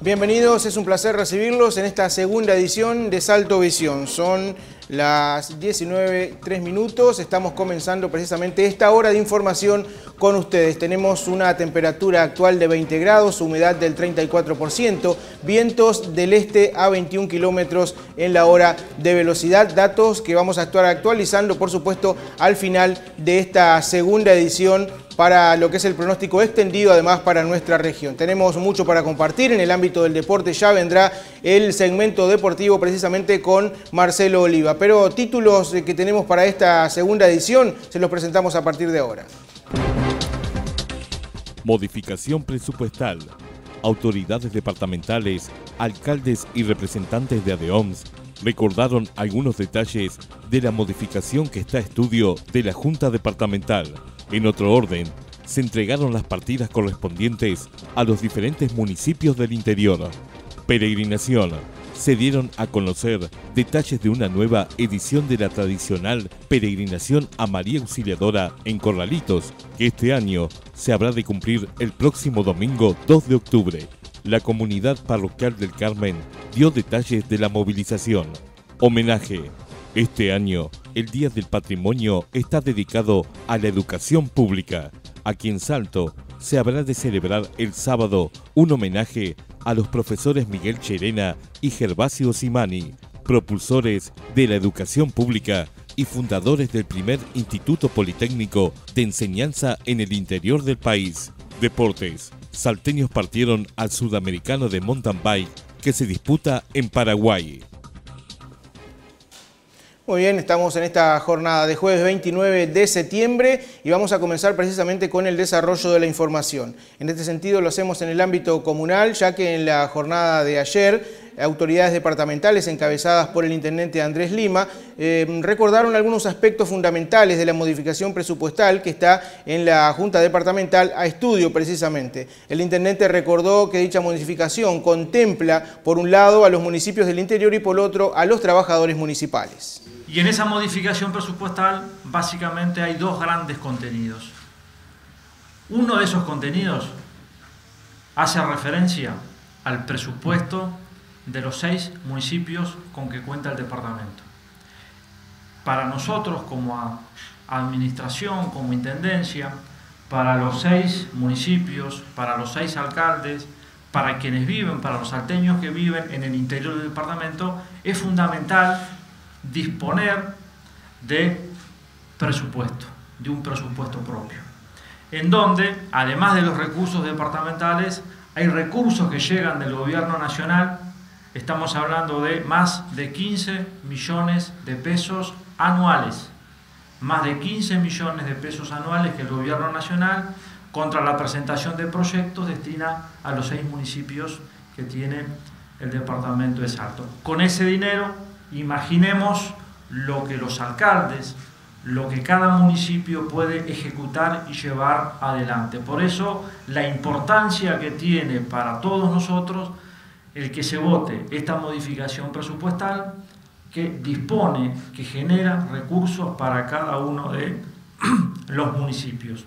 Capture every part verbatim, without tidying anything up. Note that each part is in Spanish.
Bienvenidos, es un placer recibirlos en esta segunda edición de Salto Visión. Son las diecinueve, tres minutos, estamos comenzando precisamente esta hora de información con ustedes. Tenemos una temperatura actual de veinte grados, humedad del treinta y cuatro por ciento, vientos del este a veintiún kilómetros en la hora de velocidad. Datos que vamos a estar actualizando, por supuesto, al final de esta segunda edición para lo que es el pronóstico extendido, además para nuestra región. Tenemos mucho para compartir en el ámbito del deporte. Ya vendrá el segmento deportivo precisamente con Marcelo Oliva. Pero títulos que tenemos para esta segunda edición se los presentamos a partir de ahora. Modificación presupuestal. Autoridades departamentales, alcaldes y representantes de ADEOMS recordaron algunos detalles de la modificación que está a estudio de la Junta Departamental. En otro orden, se entregaron las partidas correspondientes a los diferentes municipios del interior. Peregrinación. Se dieron a conocer detalles de una nueva edición de la tradicional peregrinación a María Auxiliadora en Corralitos, que este año se habrá de cumplir el próximo domingo dos de octubre. La comunidad parroquial del Carmen dio detalles de la movilización. Homenaje. Este año, el Día del Patrimonio está dedicado a la educación pública. Aquí en Salto se habrá de celebrar el sábado un homenaje a los profesores Miguel Cherena y Gervasio Simani, propulsores de la educación pública y fundadores del primer Instituto Politécnico de Enseñanza en el interior del país. Deportes. Salteños partieron al Sudamericano de Mountain Bike que se disputa en Paraguay. Muy bien, estamos en esta jornada de jueves veintinueve de septiembre y vamos a comenzar precisamente con el desarrollo de la información. En este sentido lo hacemos en el ámbito comunal, ya que en la jornada de ayer autoridades departamentales encabezadas por el intendente Andrés Lima eh, recordaron algunos aspectos fundamentales de la modificación presupuestal que está en la Junta Departamental a estudio precisamente. El intendente recordó que dicha modificación contempla por un lado a los municipios del interior y por otro a los trabajadores municipales. Y en esa modificación presupuestal básicamente hay dos grandes contenidos. Uno de esos contenidos hace referencia al presupuesto de los seis municipios con que cuenta el departamento. Para nosotros como administración, como intendencia, para los seis municipios, para los seis alcaldes, para quienes viven, para los salteños que viven en el interior del departamento, es fundamental disponer de presupuesto, de un presupuesto propio, en donde, además de los recursos departamentales, hay recursos que llegan del gobierno nacional. Estamos hablando de más de quince millones de pesos anuales, más de quince millones de pesos anuales que el gobierno nacional, contra la presentación de proyectos, destina a los seis municipios que tiene el departamento de Salto. Con ese dinero, imaginemos lo que los alcaldes, lo que cada municipio puede ejecutar y llevar adelante. Por eso, la importancia que tiene para todos nosotros el que se vote esta modificación presupuestal que dispone, que genera recursos para cada uno de los municipios.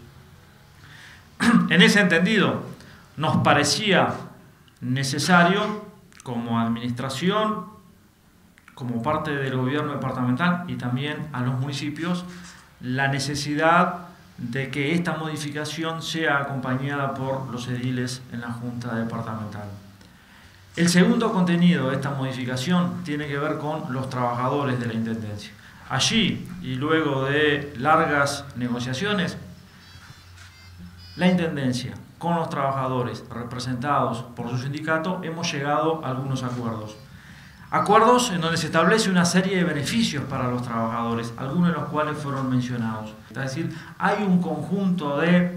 En ese entendido, nos parecía necesario, como administración, como parte del gobierno departamental y también a los municipios, la necesidad de que esta modificación sea acompañada por los ediles en la Junta Departamental. El segundo contenido de esta modificación tiene que ver con los trabajadores de la Intendencia. Allí, y luego de largas negociaciones, la Intendencia con los trabajadores representados por su sindicato hemos llegado a algunos acuerdos. Acuerdos en donde se establece una serie de beneficios para los trabajadores, algunos de los cuales fueron mencionados. Es decir, hay un conjunto de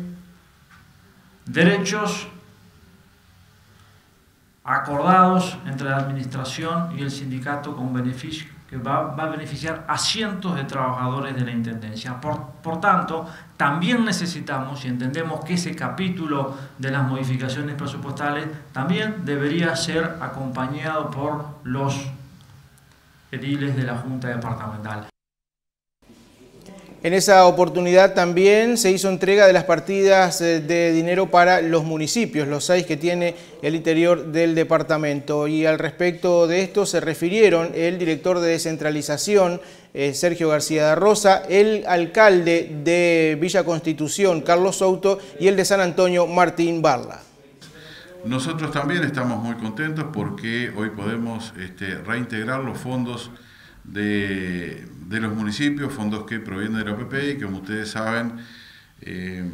derechos acordados entre la administración y el sindicato con beneficio que va, va a beneficiar a cientos de trabajadores de la Intendencia. Por, por tanto, también necesitamos y entendemos que ese capítulo de las modificaciones presupuestales también debería ser acompañado por los ediles de la Junta Departamental. En esa oportunidad también se hizo entrega de las partidas de dinero para los municipios, los seis que tiene el interior del departamento. Y al respecto de esto se refirieron el director de descentralización, eh, Sergio García da Rosa, el alcalde de Villa Constitución, Carlos Souto, y el de San Antonio, Martín Barla. Nosotros también estamos muy contentos porque hoy podemos este, reintegrar los fondos de, de los municipios, fondos que provienen de la O P P, y como ustedes saben, eh,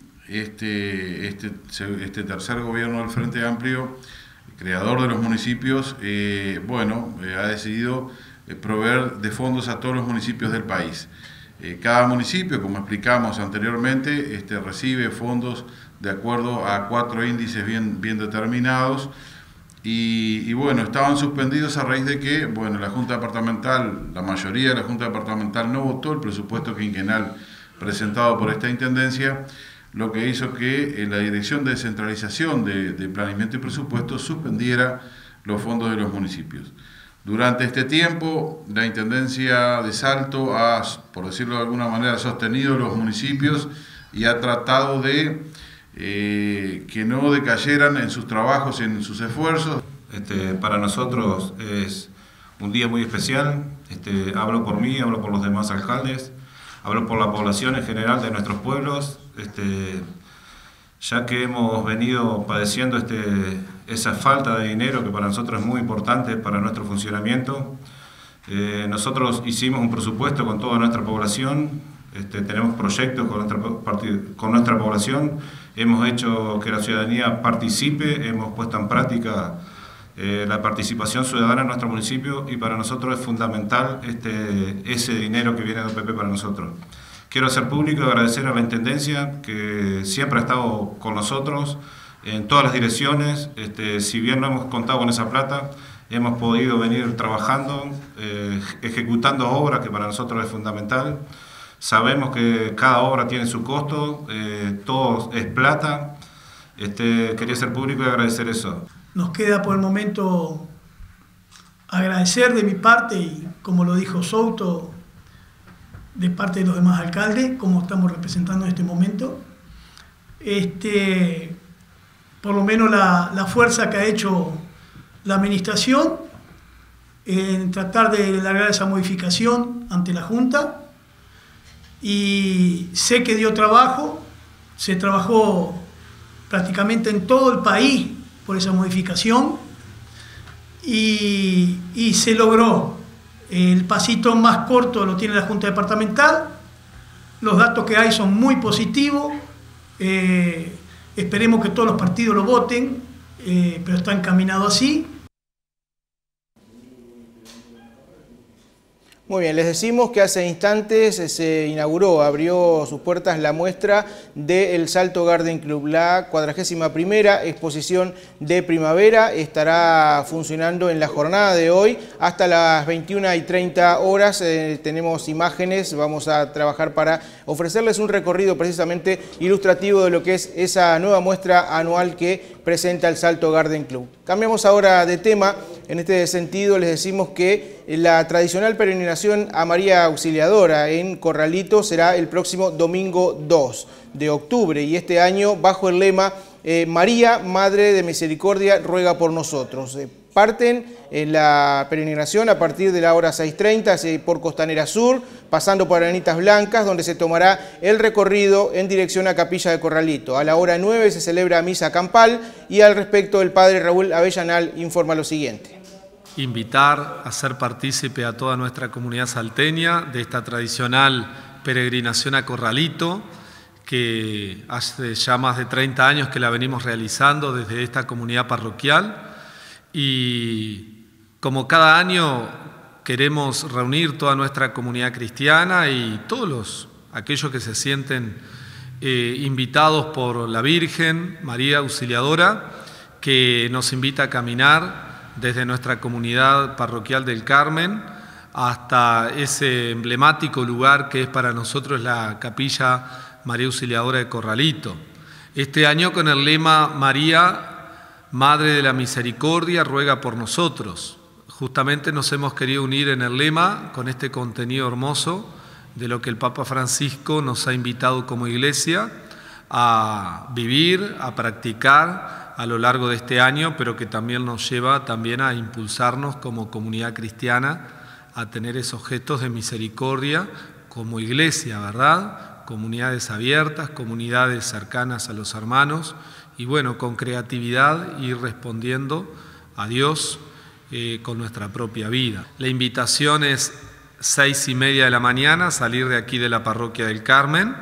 este, este, este tercer gobierno del Frente Amplio, creador de los municipios, eh, bueno, eh, ha decidido eh, proveer de fondos a todos los municipios del país. Eh, cada municipio, como explicamos anteriormente, este, recibe fondos de acuerdo a cuatro índices bien, bien determinados. Y, y bueno, estaban suspendidos a raíz de que, bueno, la Junta Departamental, la mayoría de la Junta Departamental no votó el presupuesto quinquenal presentado por esta Intendencia, lo que hizo que eh, la Dirección de Descentralización de, de Planeamiento y Presupuesto suspendiera los fondos de los municipios. Durante este tiempo, la Intendencia de Salto ha, por decirlo de alguna manera, sostenido los municipios y ha tratado de Eh, que no decayeran en sus trabajos y en sus esfuerzos. Este, para nosotros es un día muy especial. Este, hablo por mí, hablo por los demás alcaldes, hablo por la población en general de nuestros pueblos, este, ya que hemos venido padeciendo este, esa falta de dinero que para nosotros es muy importante para nuestro funcionamiento. Eh, nosotros hicimos un presupuesto con toda nuestra población. Este, tenemos proyectos con nuestra, con nuestra población, hemos hecho que la ciudadanía participe, hemos puesto en práctica eh, la participación ciudadana en nuestro municipio, y para nosotros es fundamental este, ese dinero que viene de O P P para nosotros. Quiero hacer público y agradecer a la Intendencia, que siempre ha estado con nosotros en todas las direcciones. Este, si bien no hemos contado con esa plata, hemos podido venir trabajando, eh, ejecutando obras que para nosotros es fundamental. Sabemos que cada obra tiene su costo, eh, todo es plata. Este, quería ser público y agradecer eso. Nos queda por el momento agradecer de mi parte, y como lo dijo Souto, de parte de los demás alcaldes, como estamos representando en este momento. Este, por lo menos la, la fuerza que ha hecho la administración en tratar de largar esa modificación ante la Junta. Y sé que dio trabajo, se trabajó prácticamente en todo el país por esa modificación, y, y se logró. El pasito más corto lo tiene la Junta Departamental, los datos que hay son muy positivos, eh, esperemos que todos los partidos lo voten, eh, pero está encaminado así. Muy bien, les decimos que hace instantes se inauguró, abrió sus puertas la muestra del Salto Garden Club, la cuadragésima primera exposición de primavera. Estará funcionando en la jornada de hoy hasta las veintiuna y treinta horas. Eh, tenemos imágenes, vamos a trabajar para ofrecerles un recorrido precisamente ilustrativo de lo que es esa nueva muestra anual que presenta el Salto Garden Club. Cambiamos ahora de tema. En este sentido les decimos que la tradicional peregrinación a María Auxiliadora en Corralito será el próximo domingo dos de octubre, y este año bajo el lema eh, María, Madre de Misericordia, ruega por nosotros. Eh, parten en la peregrinación a partir de la hora seis treinta por Costanera Sur, pasando por Arenitas Blancas, donde se tomará el recorrido en dirección a Capilla de Corralito. A la hora nueve se celebra misa campal, y al respecto el padre Raúl Avellanal informa lo siguiente. Invitar a ser partícipe a toda nuestra comunidad salteña de esta tradicional peregrinación a Corralito, que hace ya más de treinta años que la venimos realizando desde esta comunidad parroquial, y como cada año queremos reunir toda nuestra comunidad cristiana y todos los, aquellos que se sienten eh, invitados por la Virgen María Auxiliadora, que nos invita a caminar desde nuestra comunidad parroquial del Carmen hasta ese emblemático lugar que es para nosotros la Capilla María Auxiliadora de Corralito. Este año con el lema María, Madre de la Misericordia, ruega por nosotros. Justamente nos hemos querido unir en el lema con este contenido hermoso de lo que el Papa Francisco nos ha invitado como Iglesia a vivir, a practicar a lo largo de este año, pero que también nos lleva también a impulsarnos como comunidad cristiana a tener esos gestos de misericordia como Iglesia, ¿verdad? Comunidades abiertas, comunidades cercanas a los hermanos y bueno, con creatividad ir respondiendo a Dios eh, con nuestra propia vida. La invitación es seis y media de la mañana, salir de aquí de la Parroquia del Carmen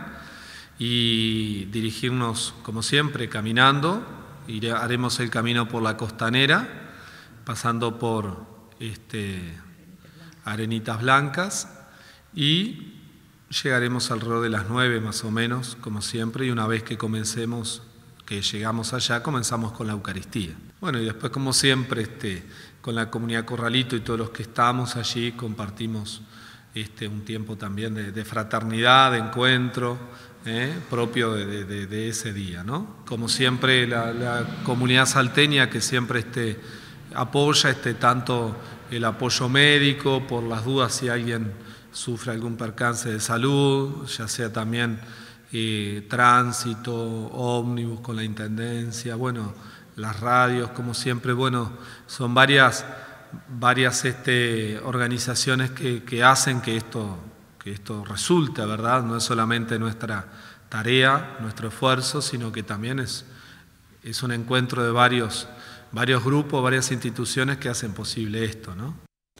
y dirigirnos, como siempre, caminando. Iré, haremos el camino por la Costanera, pasando por este, Arenitas Blancas y llegaremos alrededor de las nueve más o menos, como siempre, y una vez que comencemos, que llegamos allá, comenzamos con la Eucaristía. Bueno, y después, como siempre, este, con la comunidad Corralito y todos los que estamos allí, compartimos este, un tiempo también de, de fraternidad, de encuentro, eh, propio de, de, de ese día, ¿no? Como siempre, la, la comunidad salteña que siempre este, apoya este, tanto el apoyo médico, por las dudas si alguien sufre algún percance de salud, ya sea también eh, tránsito, ómnibus con la Intendencia, bueno, las radios, como siempre, bueno, son varias, varias este, organizaciones que, que hacen que esto, que esto resulte, ¿verdad? No es solamente nuestra tarea, nuestro esfuerzo, sino que también es, es un encuentro de varios, varios grupos, varias instituciones que hacen posible esto, ¿no?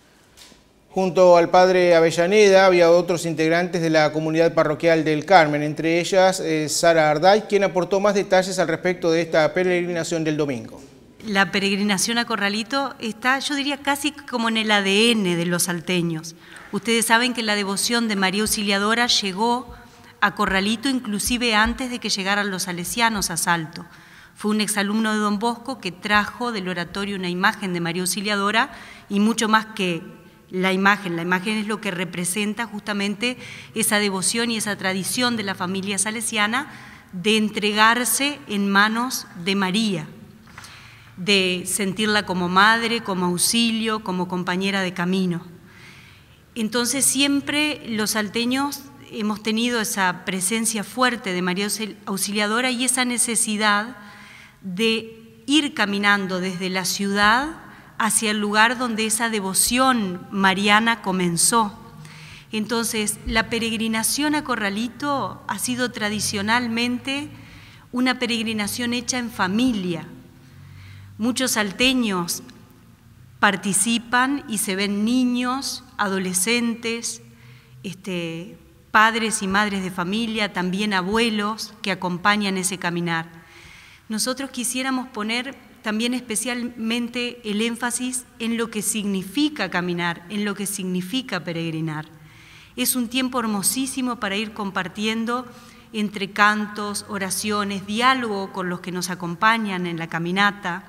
Junto al padre Avellaneda había otros integrantes de la comunidad parroquial del Carmen, entre ellas eh, Sara Arday, quien aportó más detalles al respecto de esta peregrinación del domingo. La peregrinación a Corralito está, yo diría, casi como en el A D N de los salteños. Ustedes saben que la devoción de María Auxiliadora llegó a Corralito inclusive antes de que llegaran los salesianos a Salto. Fue un exalumno de Don Bosco que trajo del oratorio una imagen de María Auxiliadora y mucho más que la imagen. La imagen es lo que representa justamente esa devoción y esa tradición de la familia salesiana de entregarse en manos de María, de sentirla como madre, como auxilio, como compañera de camino. Entonces siempre los salteños hemos tenido esa presencia fuerte de María Auxiliadora y esa necesidad de ir caminando desde la ciudad hacia el lugar donde esa devoción mariana comenzó. Entonces, la peregrinación a Corralito ha sido tradicionalmente una peregrinación hecha en familia. Muchos salteños participan y se ven niños, adolescentes, este, padres y madres de familia, también abuelos que acompañan ese caminar. Nosotros quisiéramos poner también especialmente el énfasis en lo que significa caminar, en lo que significa peregrinar. Es un tiempo hermosísimo para ir compartiendo entre cantos, oraciones, diálogo con los que nos acompañan en la caminata,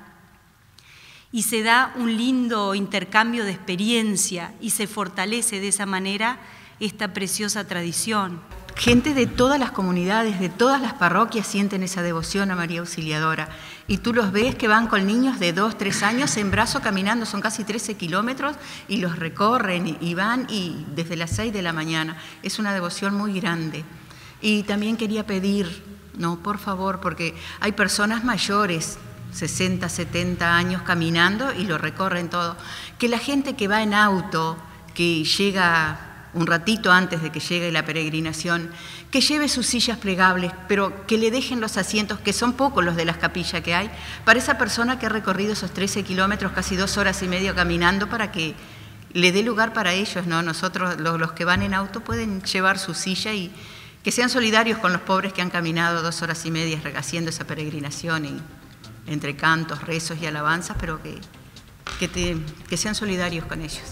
y se da un lindo intercambio de experiencia y se fortalece de esa manera esta preciosa tradición. Gente de todas las comunidades, de todas las parroquias sienten esa devoción a María Auxiliadora. Y tú los ves que van con niños de dos, tres años en brazo caminando, son casi trece kilómetros, y los recorren y van y desde las seis de la mañana. Es una devoción muy grande. Y también quería pedir, no, por favor, porque hay personas mayores, sesenta, setenta años caminando y lo recorren todo, que la gente que va en auto, que llega un ratito antes de que llegue la peregrinación, que lleve sus sillas plegables, pero que le dejen los asientos, que son pocos los de las capillas que hay, para esa persona que ha recorrido esos trece kilómetros, casi dos horas y media caminando, para que le dé lugar para ellos, ¿no? Nosotros, los, los que van en auto, pueden llevar su silla y que sean solidarios con los pobres que han caminado dos horas y media haciendo esa peregrinación, y, entre cantos, rezos y alabanzas, pero que, que, te, que sean solidarios con ellos.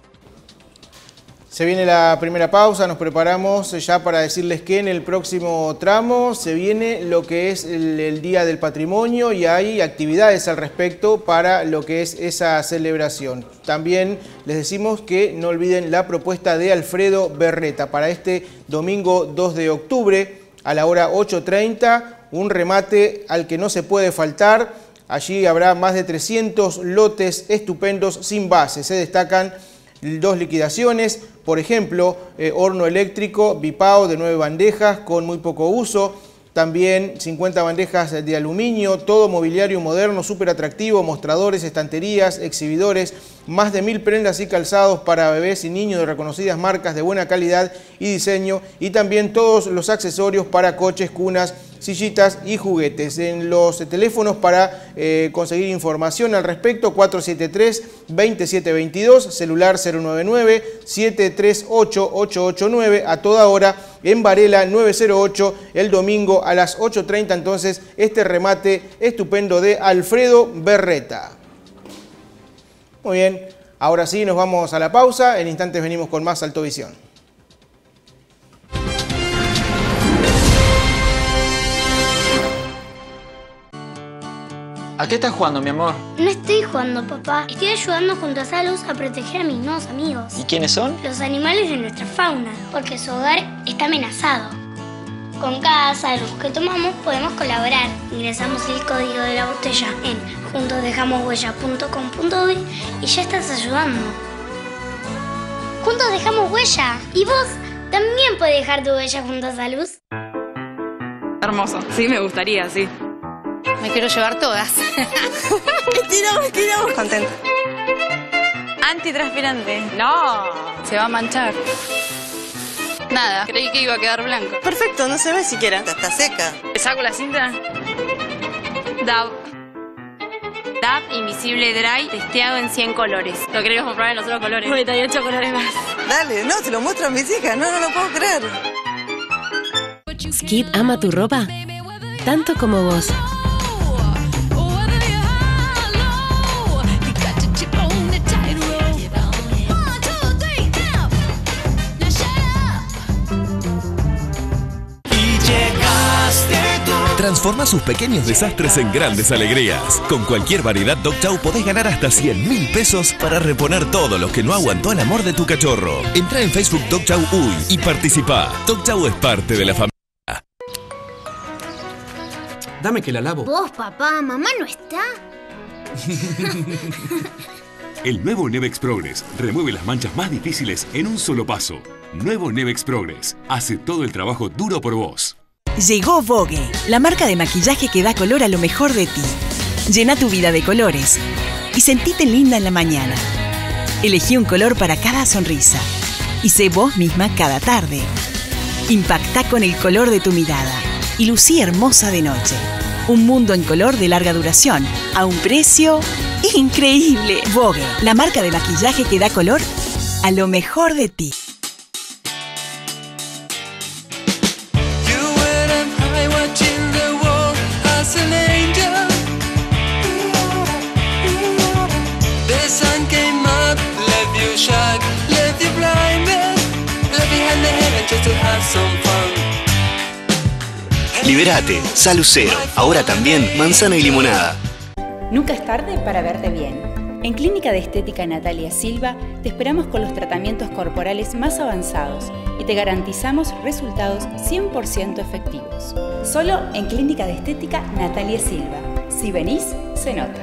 Se viene la primera pausa, nos preparamos ya para decirles que en el próximo tramo se viene lo que es el, el Día del Patrimonio y hay actividades al respecto para lo que es esa celebración. También les decimos que no olviden la propuesta de Alfredo Berreta para este domingo dos de octubre a la hora ocho treinta, un remate al que no se puede faltar. Allí habrá más de trescientos lotes estupendos sin base. Se destacan dos liquidaciones, por ejemplo, eh, horno eléctrico Vipao de nueve bandejas con muy poco uso. También cincuenta bandejas de aluminio, todo mobiliario moderno, súper atractivo, mostradores, estanterías, exhibidores, más de mil prendas y calzados para bebés y niños de reconocidas marcas de buena calidad y diseño, y también todos los accesorios para coches, cunas, sillitas y juguetes. En los teléfonos para eh, conseguir información al respecto, cuatro siete tres, dos siete dos dos, celular cero nueve nueve, siete tres ocho, ocho ocho nueve, a toda hora en Varela nueve cero ocho, el domingo a las ocho treinta, entonces este remate estupendo de Alfredo Berreta. Muy bien, ahora sí nos vamos a la pausa, en instantes venimos con más Salto Visión. ¿A qué estás jugando, mi amor? No estoy jugando, papá. Estoy ayudando junto a Salus a proteger a mis nuevos amigos. ¿Y quiénes son? Los animales de nuestra fauna, porque su hogar está amenazado. Con cada Salus que tomamos podemos colaborar. Ingresamos el código de la botella en juntos dejamos huella punto com punto uy y ya estás ayudando. Juntos dejamos huella. Y vos también podés dejar tu huella junto a Salus. Hermoso. Sí, me gustaría, sí. Me quiero llevar todas. Estiramos, estiramos. Contenta. Antitranspirante. No. Se va a manchar. Nada, creí que iba a quedar blanco. Perfecto, no se ve siquiera. Está seca. ¿Te saco la cinta? D A B. D A B Invisible Dry, testeado en cien colores. Lo queremos comprar en los otros colores. noventa y ocho colores más. Dale, no, se lo muestro a mis hijas. No, no lo puedo creer. Skip ama tu ropa tanto como vos. Transforma sus pequeños desastres en grandes alegrías. Con cualquier variedad Dog Chow podés ganar hasta cien mil pesos para reponer todo lo que no aguantó el amor de tu cachorro. Entra en Facebook Dog Chow Uy y participa. Dog Chow es parte de la familia. Dame que la lavo. ¿Vos, papá? ¿Mamá no está? El nuevo Nevex Progress remueve las manchas más difíciles en un solo paso. Nuevo Nevex Progress hace todo el trabajo duro por vos. Llegó Vogue, la marca de maquillaje que da color a lo mejor de ti. Llena tu vida de colores y sentite linda en la mañana. Elegí un color para cada sonrisa y sé vos misma cada tarde. Impactá con el color de tu mirada y lucí hermosa de noche. Un mundo en color de larga duración a un precio increíble. Vogue, la marca de maquillaje que da color a lo mejor de ti. Liberate, Salucero, ahora también manzana y limonada. Nunca es tarde para verte bien. En Clínica de Estética Natalia Silva te esperamos con los tratamientos corporales más avanzados y te garantizamos resultados cien por ciento efectivos. Solo en Clínica de Estética Natalia Silva. Si venís, se nota.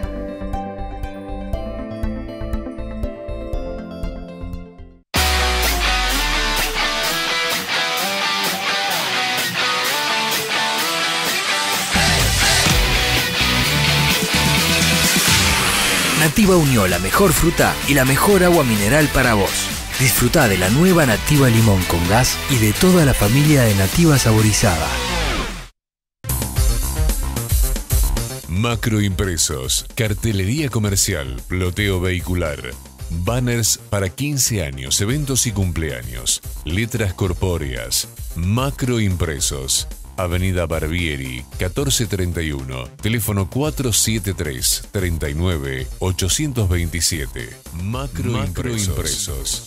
Nativa unió la mejor fruta y la mejor agua mineral para vos. Disfrutá de la nueva Nativa Limón con gas y de toda la familia de Nativa saborizada. Macroimpresos, cartelería comercial, ploteo vehicular, banners para quince años, eventos y cumpleaños, letras corpóreas. Macroimpresos. Avenida Barbieri, catorce treinta y uno, teléfono cuatro siete tres, treinta y nueve, ochocientos veintisiete. Macroimpresos.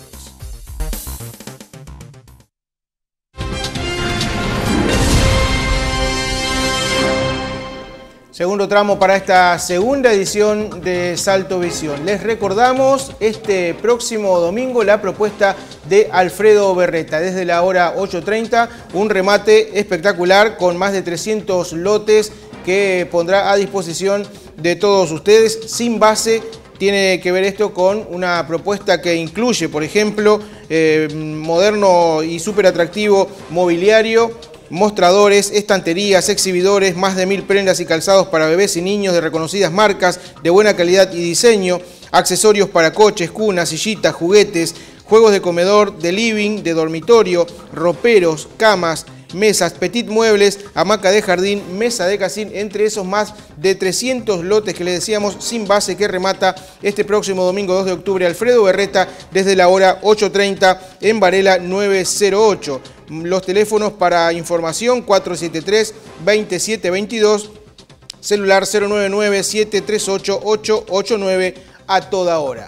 Segundo tramo para esta segunda edición de Salto Visión. Les recordamos este próximo domingo la propuesta de Alfredo Berreta. Desde la hora ocho treinta, un remate espectacular con más de trescientos lotes que pondrá a disposición de todos ustedes sin base tiene que ver esto con una propuesta que incluye, por ejemplo, eh, moderno y súper atractivo mobiliario, mostradores, estanterías, exhibidores, más de mil prendas y calzados para bebés y niños de reconocidas marcas, de buena calidad y diseño, accesorios para coches, cunas, sillitas, juguetes, juegos de comedor, de living, de dormitorio, roperos, camas, mesas, petit muebles, hamaca de jardín, mesa de casín, entre esos más de trescientos lotes que le decíamos sin base, que remata este próximo domingo dos de octubre Alfredo Berreta desde la hora ocho treinta en Varela nueve cero ocho. Los teléfonos para información cuatro siete tres, veintisiete veintidós, celular cero nueve nueve, siete tres ocho, ocho ocho nueve a toda hora.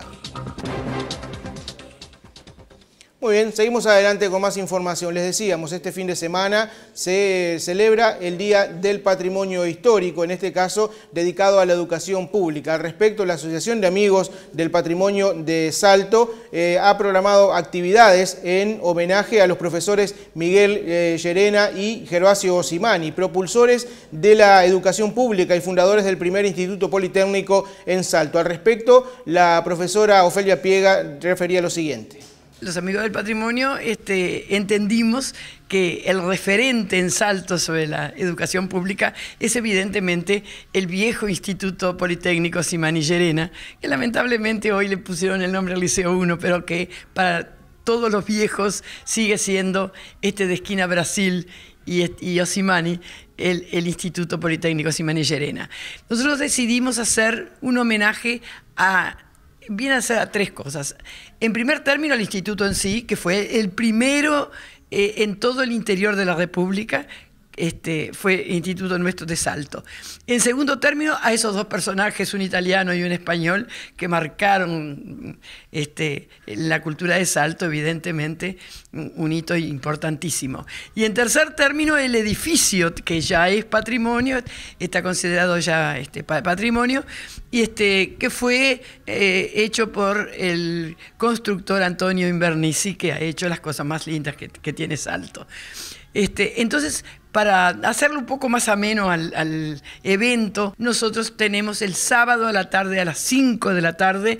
Muy bien, seguimos adelante con más información. Les decíamos, este fin de semana se celebra el Día del Patrimonio Histórico, en este caso dedicado a la educación pública. Al respecto, la Asociación de Amigos del Patrimonio de Salto eh, ha programado actividades en homenaje a los profesores Miguel eh, Llerena y Gervasio Osimani, propulsores de la educación pública y fundadores del primer Instituto Politécnico en Salto. Al respecto, la profesora Ofelia Piega refería lo siguiente. Los amigos del patrimonio este, entendimos que el referente en Salto sobre la educación pública es evidentemente el viejo Instituto Politécnico Osimani Llerena, que lamentablemente hoy le pusieron el nombre al Liceo uno, pero que para todos los viejos sigue siendo este de esquina Brasil y, y Osimani, el, el Instituto Politécnico Osimani Llerena. Nosotros decidimos hacer un homenaje a viene a ser a tres cosas. En primer término, al instituto en sí, que fue el primero eh, en todo el interior de la República, este, fue Instituto Nuestro de Salto. En segundo término, a esos dos personajes, un italiano y un español, que marcaron este, la cultura de Salto, evidentemente, un hito importantísimo. Y en tercer término, el edificio, que ya es patrimonio, está considerado ya este, patrimonio, y este, que fue eh, hecho por el constructor Antonio Invernici, que ha hecho las cosas más lindas que, que tiene Salto. Este, entonces, para hacerlo un poco más ameno al, al evento, nosotros tenemos el sábado a la tarde, a las cinco de la tarde,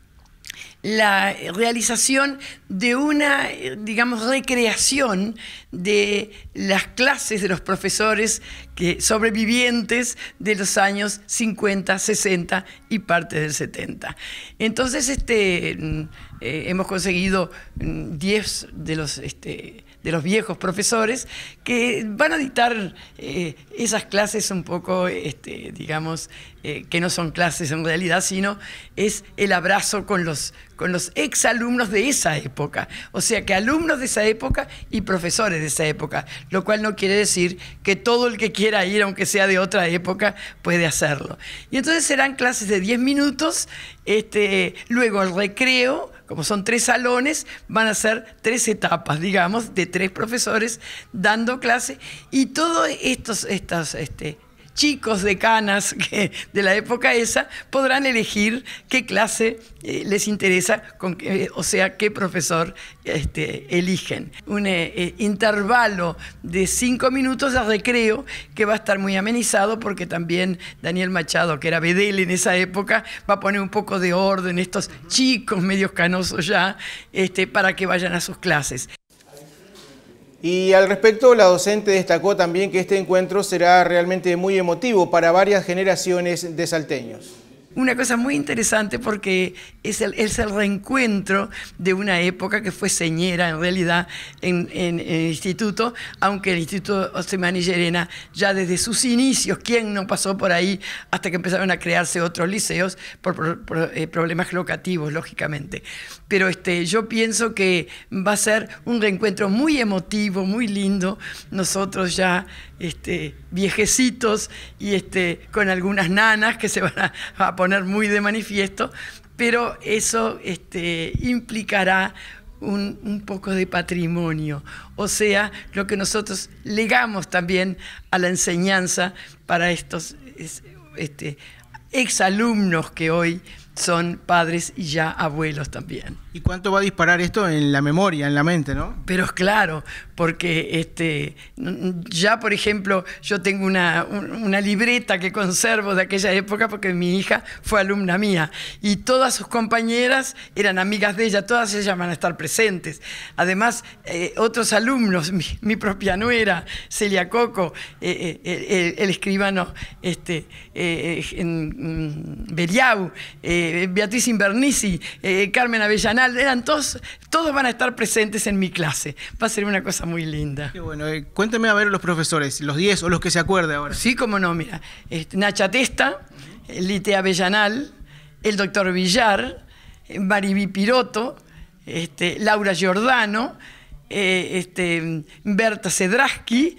la realización de una, digamos, recreación de las clases de los profesores que, sobrevivientes de los años cincuenta, sesenta y parte del setenta. Entonces, este, eh, hemos conseguido diez de los... Este, de los viejos profesores que van a dictar eh, esas clases un poco, este, digamos, eh, que no son clases en realidad, sino es el abrazo con los, con los exalumnos de esa época. O sea, que alumnos de esa época y profesores de esa época, lo cual no quiere decir que todo el que quiera ir, aunque sea de otra época, puede hacerlo. Y entonces serán clases de diez minutos, este, luego el recreo. Como son tres salones, van a ser tres etapas, digamos, de tres profesores dando clase, y todos estos, estos este, chicos de canas que, de la época esa podrán elegir qué clase eh, les interesa, con, eh, o sea, qué profesor este, eligen. Un eh, intervalo de cinco minutos de recreo que va a estar muy amenizado, porque también Daniel Machado, que era bedel en esa época, va a poner un poco de orden, estos chicos medios canosos ya, este, para que vayan a sus clases. Y al respecto, la docente destacó también que este encuentro será realmente muy emotivo para varias generaciones de salteños. Una cosa muy interesante, porque es el, es el reencuentro de una época que fue señera en realidad en, en, en el instituto, aunque el Instituto Osimani Llerena ya desde sus inicios, ¿quién no pasó por ahí hasta que empezaron a crearse otros liceos por, por, por eh, problemas locativos, lógicamente? Pero este, yo pienso que va a ser un reencuentro muy emotivo, muy lindo. Nosotros ya este, viejecitos y este, con algunas nanas que se van a, a poner muy de manifiesto, pero eso este, implicará un, un poco de patrimonio, o sea, lo que nosotros legamos también a la enseñanza para estos este, exalumnos que hoy son padres y ya abuelos también. ¿Y cuánto va a disparar esto en la memoria, en la mente, no? Pero es claro, porque este, ya, por ejemplo, yo tengo una, una libreta que conservo de aquella época porque mi hija fue alumna mía y todas sus compañeras eran amigas de ella, todas ellas van a estar presentes. Además, eh, otros alumnos, mi, mi propia nuera, Celia Coco, eh, eh, el, el escribano este, eh, en, Beriau, eh, Beatriz Invernici, eh, Carmen Avellanal, eran todos, todos van a estar presentes en mi clase. Va a ser una cosa muy linda. Qué bueno. Eh, cuénteme a ver los profesores, los diez o los que se acuerde ahora. Sí, cómo no, mira. Este, Nacha Testa, Lite Avellanal, el doctor Villar, Mariví Piroto, este, Laura Giordano, eh, este, Berta Cedrasky,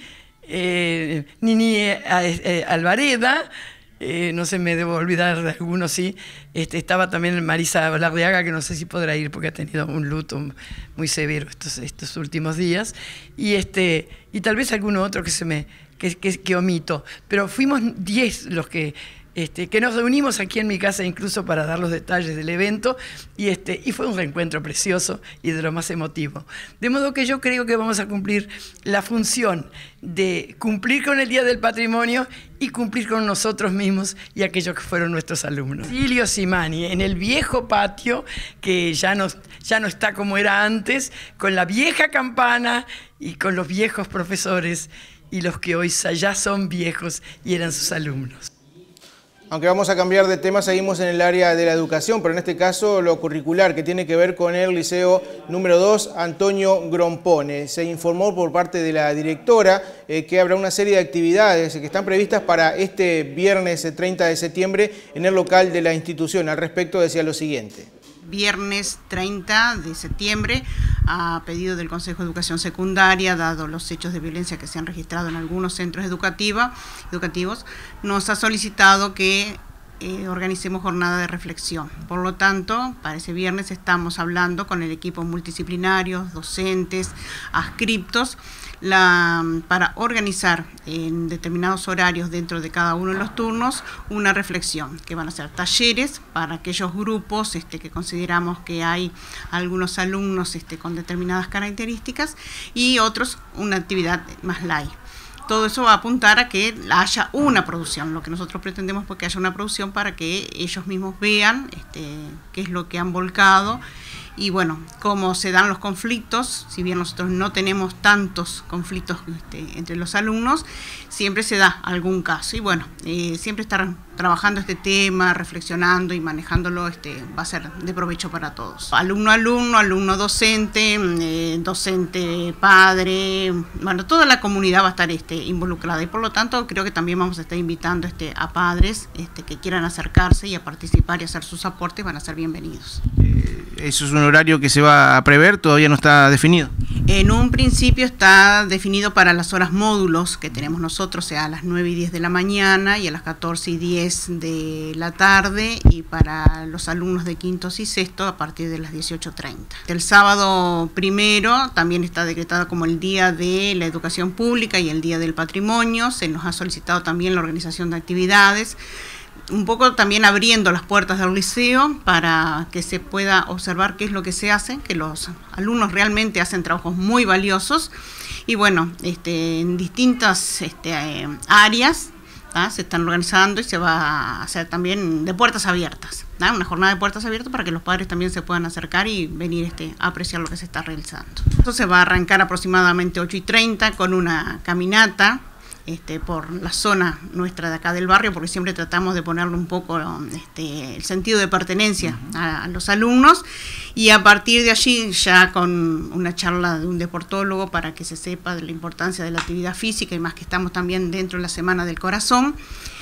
eh, Nini eh, eh, Alvareda, Eh, no se me debo olvidar de algunos, sí. Este, estaba también Marisa Lardiaga, que no sé si podrá ir porque ha tenido un luto muy severo estos, estos últimos días. Y, este, y tal vez alguno otro que, se me, que, que, que omito. Pero fuimos diez los que... Este, que nos reunimos aquí en mi casa incluso para dar los detalles del evento y, este, y fue un reencuentro precioso y de lo más emotivo. De modo que yo creo que vamos a cumplir la función de cumplir con el Día del Patrimonio y cumplir con nosotros mismos y aquellos que fueron nuestros alumnos. Silvio Simani, en el viejo patio, que ya no, ya no está como era antes, con la vieja campana y con los viejos profesores y los que hoy ya son viejos y eran sus alumnos. Aunque vamos a cambiar de tema, seguimos en el área de la educación, pero en este caso lo curricular, que tiene que ver con el Liceo número dos, Antonio Grompone. Se informó por parte de la directora eh, que habrá una serie de actividades que están previstas para este viernes treinta de septiembre en el local de la institución. Al respecto decía lo siguiente. Viernes treinta de septiembre, a pedido del Consejo de Educación Secundaria, dado los hechos de violencia que se han registrado en algunos centros educativa, educativos, nos ha solicitado que eh, organicemos jornada de reflexión. Por lo tanto, para ese viernes estamos hablando con el equipo multidisciplinario, docentes, adscriptos, La, para organizar en determinados horarios dentro de cada uno de los turnos una reflexión, que van a ser talleres para aquellos grupos este, que consideramos que hay algunos alumnos este, con determinadas características y otros una actividad más light. Todo eso va a apuntar a que haya una producción. Lo que nosotros pretendemos es que haya una producción para que ellos mismos vean este, qué es lo que han volcado y bueno, cómo se dan los conflictos. Si bien nosotros no tenemos tantos conflictos este, entre los alumnos, siempre se da algún caso y bueno, eh, siempre estar trabajando este tema, reflexionando y manejándolo este, va a ser de provecho para todos. Alumno, alumno, alumno docente, eh, docente padre, bueno, toda la comunidad va a estar este, involucrada y por lo tanto creo que también vamos a estar invitando este, a padres este, que quieran acercarse y a participar y hacer sus aportes, van a ser bienvenidos. ¿Eso es un horario que se va a prever? ¿Todavía no está definido? En un principio está definido para las horas módulos que tenemos nosotros, o sea, a las nueve y diez de la mañana y a las catorce y diez de la tarde, y para los alumnos de quintos y sexto a partir de las dieciocho treinta. El sábado primero también está decretado como el Día de la Educación Pública y el Día del Patrimonio. Se nos ha solicitado también la organización de actividades, un poco también abriendo las puertas del liceo para que se pueda observar qué es lo que se hace, que los alumnos realmente hacen trabajos muy valiosos y bueno, este, en distintas este, eh, áreas ¿tá? se están organizando y se va a hacer también de puertas abiertas, ¿tá? Una jornada de puertas abiertas para que los padres también se puedan acercar y venir este, a apreciar lo que se está realizando. Esto se va a arrancar aproximadamente ocho y treinta con una caminata Este, por la zona nuestra de acá del barrio, porque siempre tratamos de ponerle un poco este, el sentido de pertenencia a, a los alumnos, y a partir de allí ya con una charla de un deportólogo para que se sepa de la importancia de la actividad física y más que estamos también dentro de la Semana del Corazón.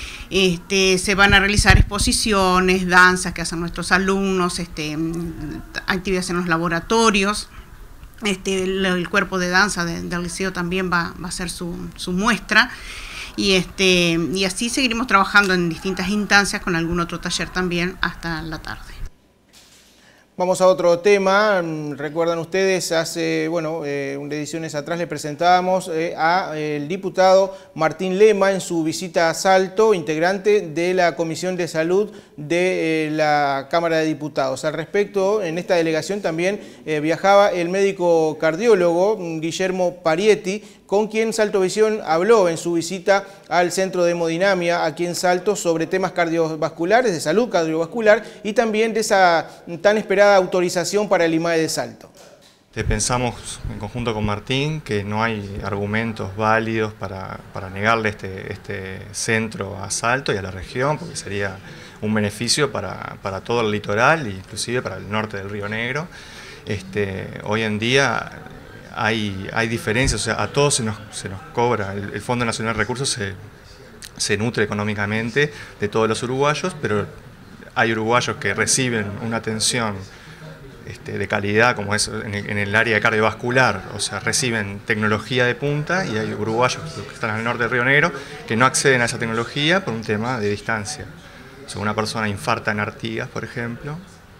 Este, se van a realizar exposiciones, danzas que hacen nuestros alumnos, este, actividades en los laboratorios. Este, el, el cuerpo de danza de, del liceo también va, va a hacer su, su muestra y, este, y así seguiremos trabajando en distintas instancias con algún otro taller también hasta la tarde. Vamos a otro tema. Recuerdan ustedes, hace, bueno, eh, ediciones atrás le presentábamos eh, al diputado Martín Lema en su visita a Salto, integrante de la Comisión de Salud de eh, la Cámara de Diputados. Al respecto, en esta delegación también eh, viajaba el médico cardiólogo Guillermo Parietti, con quien Salto Visión habló en su visita al Centro de Hemodinamia aquí en Salto sobre temas cardiovasculares, de salud cardiovascular y también de esa tan esperada autorización para el I M A E de Salto. Pensamos en conjunto con Martín que no hay argumentos válidos para, para negarle este, este centro a Salto y a la región, porque sería un beneficio para, para todo el litoral, inclusive para el norte del Río Negro. Este, hoy en día hay, hay diferencias, o sea, a todos se nos, se nos cobra, el, el Fondo Nacional de Recursos se, se nutre económicamente de todos los uruguayos, pero hay uruguayos que reciben una atención Este, de calidad, como es en el, en el área cardiovascular, o sea, reciben tecnología de punta, y hay uruguayos que están al norte del Río Negro que no acceden a esa tecnología por un tema de distancia. O sea, una persona infarta en Artigas, por ejemplo,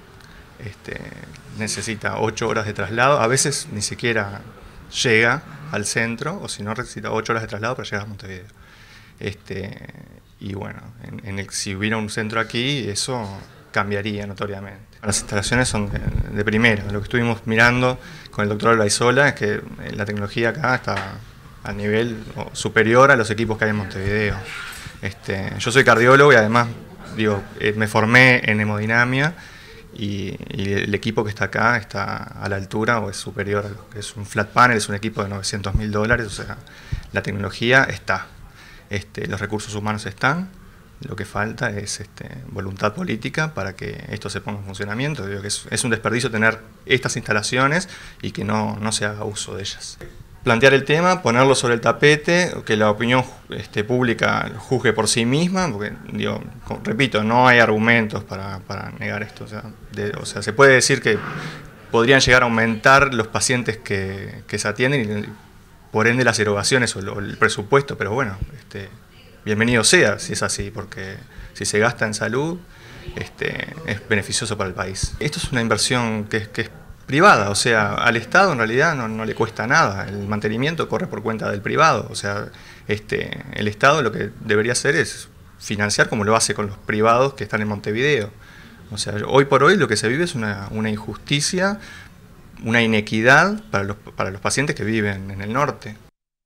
este, necesita ocho horas de traslado, a veces ni siquiera llega al centro, o si no necesita ocho horas de traslado para llegar a Montevideo. Este, y bueno, en, en el, si hubiera un centro aquí, eso cambiaría notoriamente. Las instalaciones son de, de primera. Lo que estuvimos mirando con el doctor Albaizola es que la tecnología acá está a nivel superior a los equipos que hay en Montevideo. Este, yo soy cardiólogo y además digo, me formé en hemodinamia y, y el equipo que está acá está a la altura o es superior a lo que es un flat panel, es un equipo de novecientos mil dólares, o sea, la tecnología está, este, los recursos humanos están. Lo que falta es este, voluntad política para que esto se ponga en funcionamiento. Digo que es, es un desperdicio tener estas instalaciones y que no, no se haga uso de ellas. Plantear el tema, ponerlo sobre el tapete, que la opinión este, pública juzgue por sí misma, porque, digo, repito, no hay argumentos para, para negar esto. O sea, de, o sea, se puede decir que podrían llegar a aumentar los pacientes que, que se atienden y por ende las erogaciones o el, o el presupuesto, pero bueno, este, bienvenido sea si es así, porque si se gasta en salud este, es beneficioso para el país. Esto es una inversión que, que es privada, o sea, al Estado en realidad no, no le cuesta nada, el mantenimiento corre por cuenta del privado, o sea, este, el Estado lo que debería hacer es financiar como lo hace con los privados que están en Montevideo. O sea, hoy por hoy lo que se vive es una, una injusticia, una inequidad para los, para los pacientes que viven en el norte.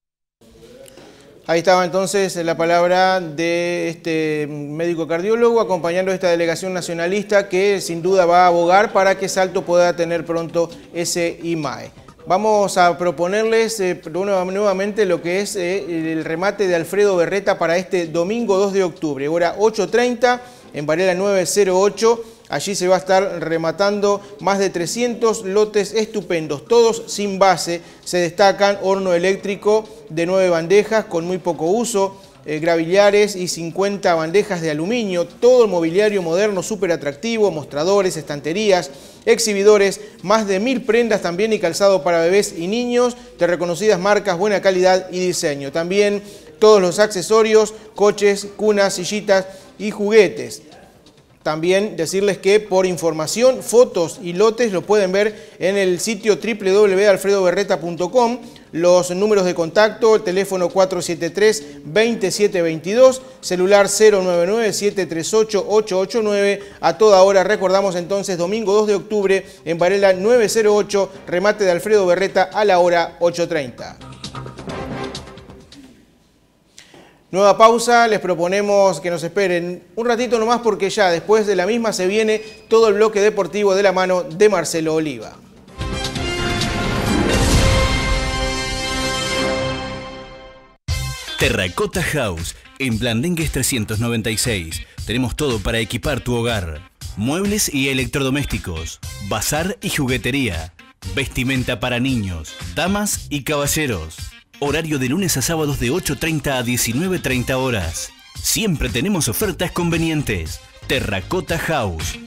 Ahí estaba entonces la palabra de este médico cardiólogo acompañando a esta delegación nacionalista que sin duda va a abogar para que Salto pueda tener pronto ese I M A E. Vamos a proponerles eh, nuevamente lo que es eh, el remate de Alfredo Berreta para este domingo dos de octubre, hora ocho treinta en Varela nueve cero ocho. Allí se va a estar rematando más de trescientos lotes estupendos, todos sin base. Se destacan horno eléctrico de nueve bandejas con muy poco uso, eh, gravillares y cincuenta bandejas de aluminio, todo el mobiliario moderno súper atractivo, mostradores, estanterías, exhibidores, más de mil prendas también y calzado para bebés y niños de reconocidas marcas, buena calidad y diseño. También todos los accesorios, coches, cunas, sillitas y juguetes. También decirles que por información, fotos y lotes lo pueden ver en el sitio w w w punto alfredo berreta punto com, los números de contacto, el teléfono cuatro siete tres, dos siete dos dos, celular cero nueve nueve, siete tres ocho, ocho ocho nueve, a toda hora. Recordamos entonces domingo dos de octubre en Varela nueve cero ocho, remate de Alfredo Berreta a la hora ocho treinta. Nueva pausa, les proponemos que nos esperen un ratito nomás porque ya después de la misma se viene todo el bloque deportivo de la mano de Marcelo Oliva. Terracota House, en Blandengues trescientos noventa y seis. Tenemos todo para equipar tu hogar. Muebles y electrodomésticos, bazar y juguetería, vestimenta para niños, damas y caballeros. Horario de lunes a sábados de ocho treinta a diecinueve treinta horas. Siempre tenemos ofertas convenientes. Terracota House.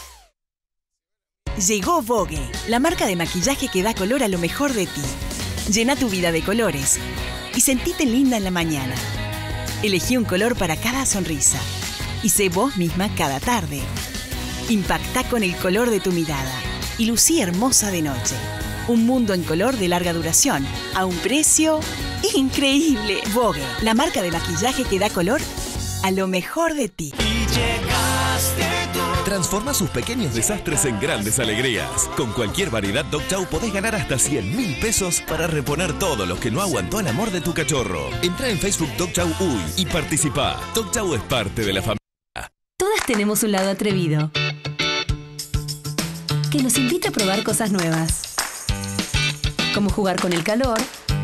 Llegó Vogue, la marca de maquillaje que da color a lo mejor de ti. Llena tu vida de colores y sentite linda en la mañana. Elegí un color para cada sonrisa y sé vos misma cada tarde. Impacta con el color de tu mirada. y lucí hermosa de noche. Un mundo en color de larga duración, a un precio increíble. Vogue, la marca de maquillaje que da color a lo mejor de ti. Transforma sus pequeños desastres en grandes alegrías. Con cualquier variedad Dog Chow podés ganar hasta cien mil pesos para reponer todo lo que no aguantó el amor de tu cachorro. Entra en Facebook Dog Chow Uy y participa. Dog Chow es parte de la familia. Todas tenemos un lado atrevido que nos invita a probar cosas nuevas, como jugar con el calor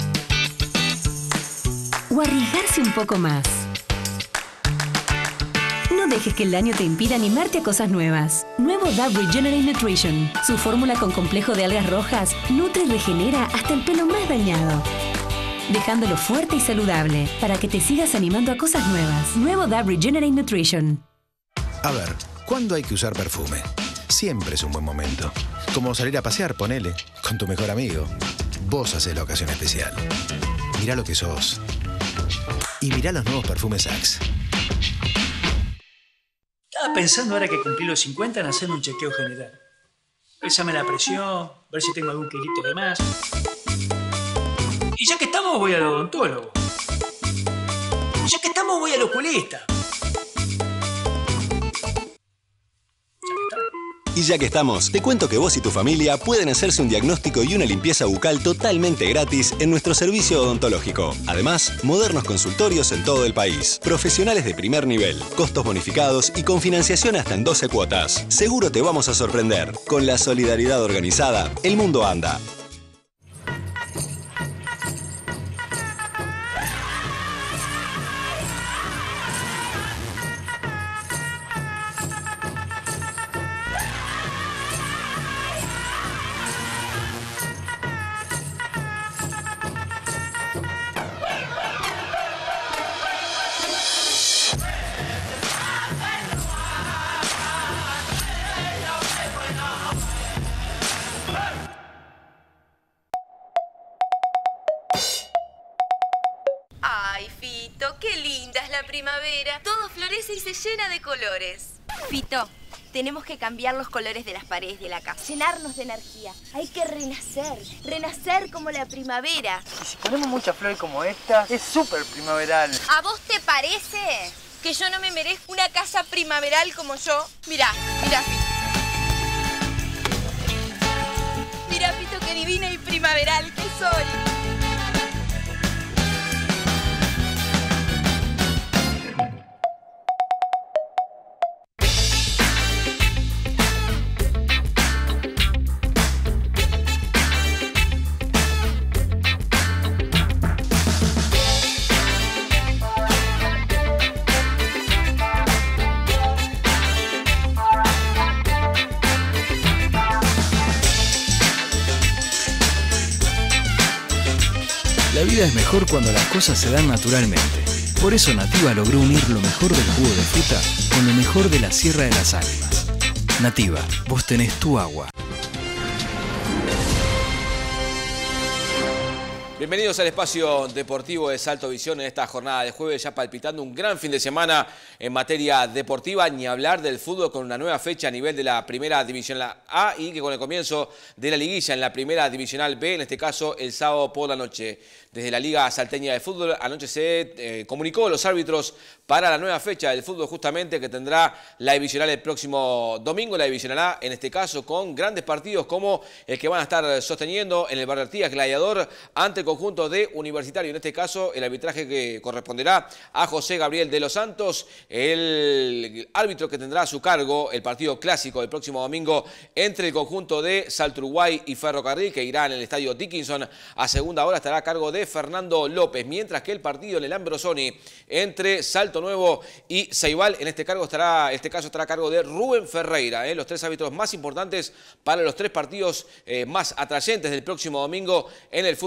o arriesgarse un poco más. No dejes que el daño te impida animarte a cosas nuevas. Nuevo Dove Regenerate Nutrition. Su fórmula con complejo de algas rojas nutre y regenera hasta el pelo más dañado, dejándolo fuerte y saludable para que te sigas animando a cosas nuevas. Nuevo Dove Regenerate Nutrition. A ver, ¿cuándo hay que usar perfume? Siempre es un buen momento. Como salir a pasear, ponele, con tu mejor amigo. Vos hacés la ocasión especial. Mirá lo que sos. Y mirá los nuevos perfumes Axe. Estaba pensando ahora que cumplí los cincuenta en hacerme un chequeo general. Pésame la presión, ver si tengo algún kilito de más. Y ya que estamos, voy al odontólogo. Y ya que estamos, voy al oculista. Y ya que estamos, te cuento que vos y tu familia pueden hacerse un diagnóstico y una limpieza bucal totalmente gratis en nuestro servicio odontológico. Además, modernos consultorios en todo el país. Profesionales de primer nivel, costos bonificados y con financiación hasta en doce cuotas. Seguro te vamos a sorprender. Con la solidaridad organizada, el mundo anda. Primavera, todo florece y se llena de colores. Fito, tenemos que cambiar los colores de las paredes de la casa, llenarnos de energía. Hay que renacer, renacer como la primavera. Y si ponemos muchas flores como esta, es súper primaveral. ¿A vos te parece que yo no me merezco una casa primaveral como yo? Mirá, mirá, Fito. Mirá, Fito, qué divina y primaveral que soy. La vida es mejor cuando las cosas se dan naturalmente. Por eso Nativa logró unir lo mejor del jugo de fruta con lo mejor de la Sierra de las Ánimas. Nativa, vos tenés tu agua. Bienvenidos al espacio deportivo de Salto Visión en esta jornada de jueves, ya palpitando un gran fin de semana en materia deportiva, ni hablar del fútbol con una nueva fecha a nivel de la primera división A y que con el comienzo de la liguilla en la primera divisional B, en este caso el sábado por la noche. Desde la Liga Salteña de Fútbol anoche se eh, comunicó los árbitros para la nueva fecha del fútbol justamente que tendrá la divisional el próximo domingo, la divisional A, en este caso con grandes partidos como el que van a estar sosteniendo en el Barrio Artigas Gladiador ante el conjunto de Universitario. En este caso el arbitraje que corresponderá a José Gabriel de los Santos, el árbitro que tendrá a su cargo el partido clásico del próximo domingo entre el conjunto de Salto Uruguay y Ferrocarril, que irá en el estadio Dickinson a segunda hora, estará a cargo de Fernando López, mientras que el partido en el Ambrosoni entre Salto Nuevo y Ceibal, en este, cargo estará, este caso estará a cargo de Rubén Ferreira, eh, los tres árbitros más importantes para los tres partidos eh, más atrayentes del próximo domingo en el fútbol salteño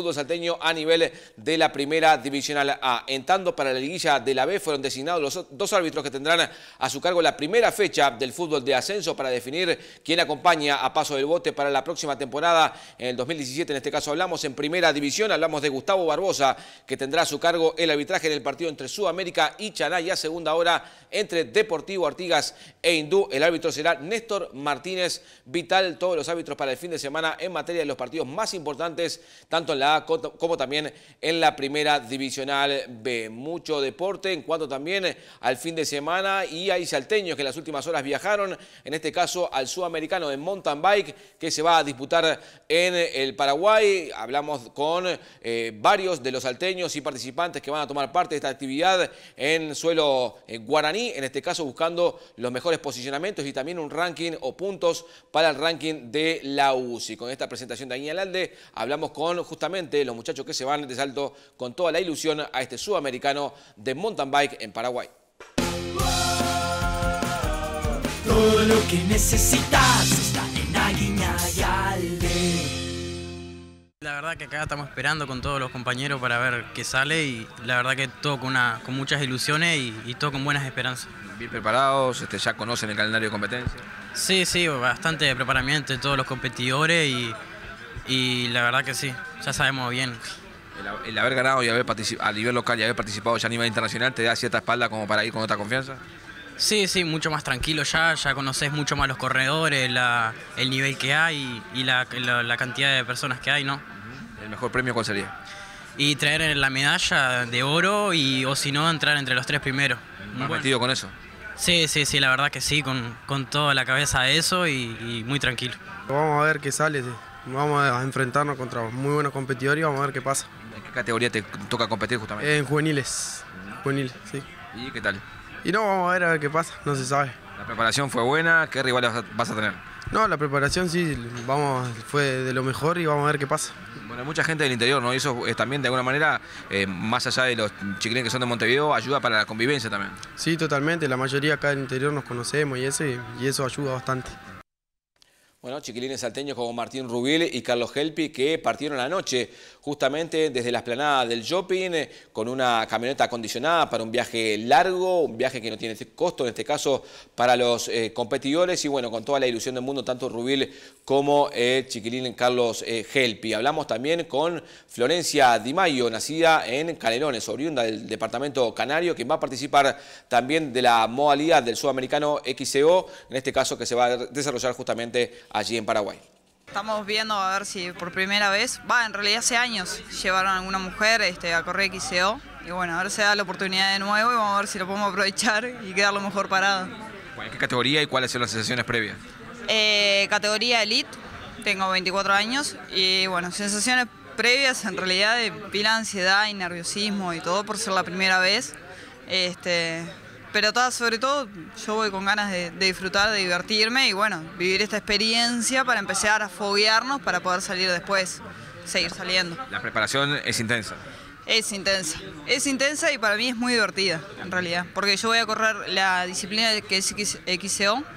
salteño a nivel de la Primera Divisional A. En tanto, para la liguilla de la B fueron designados los dos árbitros que tendrán a su cargo la primera fecha del fútbol de ascenso para definir quién acompaña a Paso del Bote para la próxima temporada en el dos mil diecisiete. En este caso hablamos en Primera División, hablamos de Gustavo Barbosa, que tendrá a su cargo el arbitraje en el partido entre Sudamérica y Chaná, y a segunda hora entre Deportivo Artigas e Hindú. El árbitro será Néstor Martínez Vital. Todos los árbitros para el fin de semana en materia de los partidos más importantes, tanto en la A como también en la Primera Divisional B. Mucho deporte en cuanto también al fin de semana, y hay salteños que en las últimas horas viajaron, en este caso al Sudamericano de Mountain Bike, que se va a disputar en el Paraguay. Hablamos con eh, varios de los salteños y participantes que van a tomar parte de esta actividad en suelo eh, guaraní, en este caso buscando los mejores posicionamientos y también un ranking o puntos para el ranking de la U C I. Con esta presentación de Aguinalalde hablamos con justamente los muchachos que se van de Salto con toda la ilusión a este Sudamericano de Mountain Bike en Paraguay. Todo lo que necesitas está en Aguinalalde. La verdad que acá estamos esperando con todos los compañeros para ver qué sale, y la verdad que todo con, una, con muchas ilusiones y, y todo con buenas esperanzas. Bien preparados, este, ya conocen el calendario de competencia. Sí, sí, bastante preparamiento de todos los competidores y, y la verdad que sí, ya sabemos bien. El, el haber ganado y haber a nivel local y haber participado ya a nivel internacional te da cierta espalda como para ir con otra confianza. Sí, sí, mucho más tranquilo ya, ya conoces mucho más los corredores, la, el nivel que hay y la, la, la cantidad de personas que hay, ¿no? ¿El mejor premio cuál sería? Y traer la medalla de oro y, o si no, entrar entre los tres primeros. ¿Has metido con eso? Sí, sí, sí, la verdad que sí, con, con toda la cabeza de eso y, y muy tranquilo. Vamos a ver qué sale, vamos a enfrentarnos contra muy buenos competidores y vamos a ver qué pasa. ¿En qué categoría te toca competir justamente? En juveniles, juveniles, sí. ¿Y qué tal? Y no, vamos a ver a ver qué pasa, no se sabe. ¿La preparación fue buena? ¿Qué rivales vas a tener? No, la preparación sí, vamos, fue de lo mejor y vamos a ver qué pasa. Bueno, hay mucha gente del interior, ¿no? Y eso es también de alguna manera, eh, más allá de los chiquilines que son de Montevideo, ayuda para la convivencia también. Sí, totalmente, la mayoría acá del interior nos conocemos y eso, y, y eso ayuda bastante. Bueno, chiquilines salteños como Martín Rubil y Carlos Helpi, que partieron anoche justamente desde la explanada del shopping con una camioneta acondicionada para un viaje largo, un viaje que no tiene costo en este caso para los eh, competidores, y bueno, con toda la ilusión del mundo, tanto Rubil como el eh, chiquilín Carlos eh, Helpi. Hablamos también con Florencia Di Maio, nacida en Canelones, oriunda del departamento canario, quien va a participar también de la modalidad del Sudamericano X C O, en este caso que se va a desarrollar justamente allí en Paraguay. Estamos viendo a ver si por primera vez, va, en realidad hace años llevaron a alguna mujer este, a correr X C O, y bueno, a ver si da la oportunidad de nuevo y vamos a ver si lo podemos aprovechar y quedar lo mejor parado. ¿En qué categoría y cuáles son las sensaciones previas? Eh, categoría Elite, tengo veinticuatro años y bueno, sensaciones previas en realidad de pila de ansiedad y nerviosismo y todo por ser la primera vez. Este, Pero todo, sobre todo, yo voy con ganas de, de disfrutar, de divertirme y bueno, vivir esta experiencia para empezar a foguearnos para poder salir después, seguir saliendo. La preparación es intensa. Es intensa, es intensa y para mí es muy divertida, en realidad, porque yo voy a correr la disciplina que es X C O,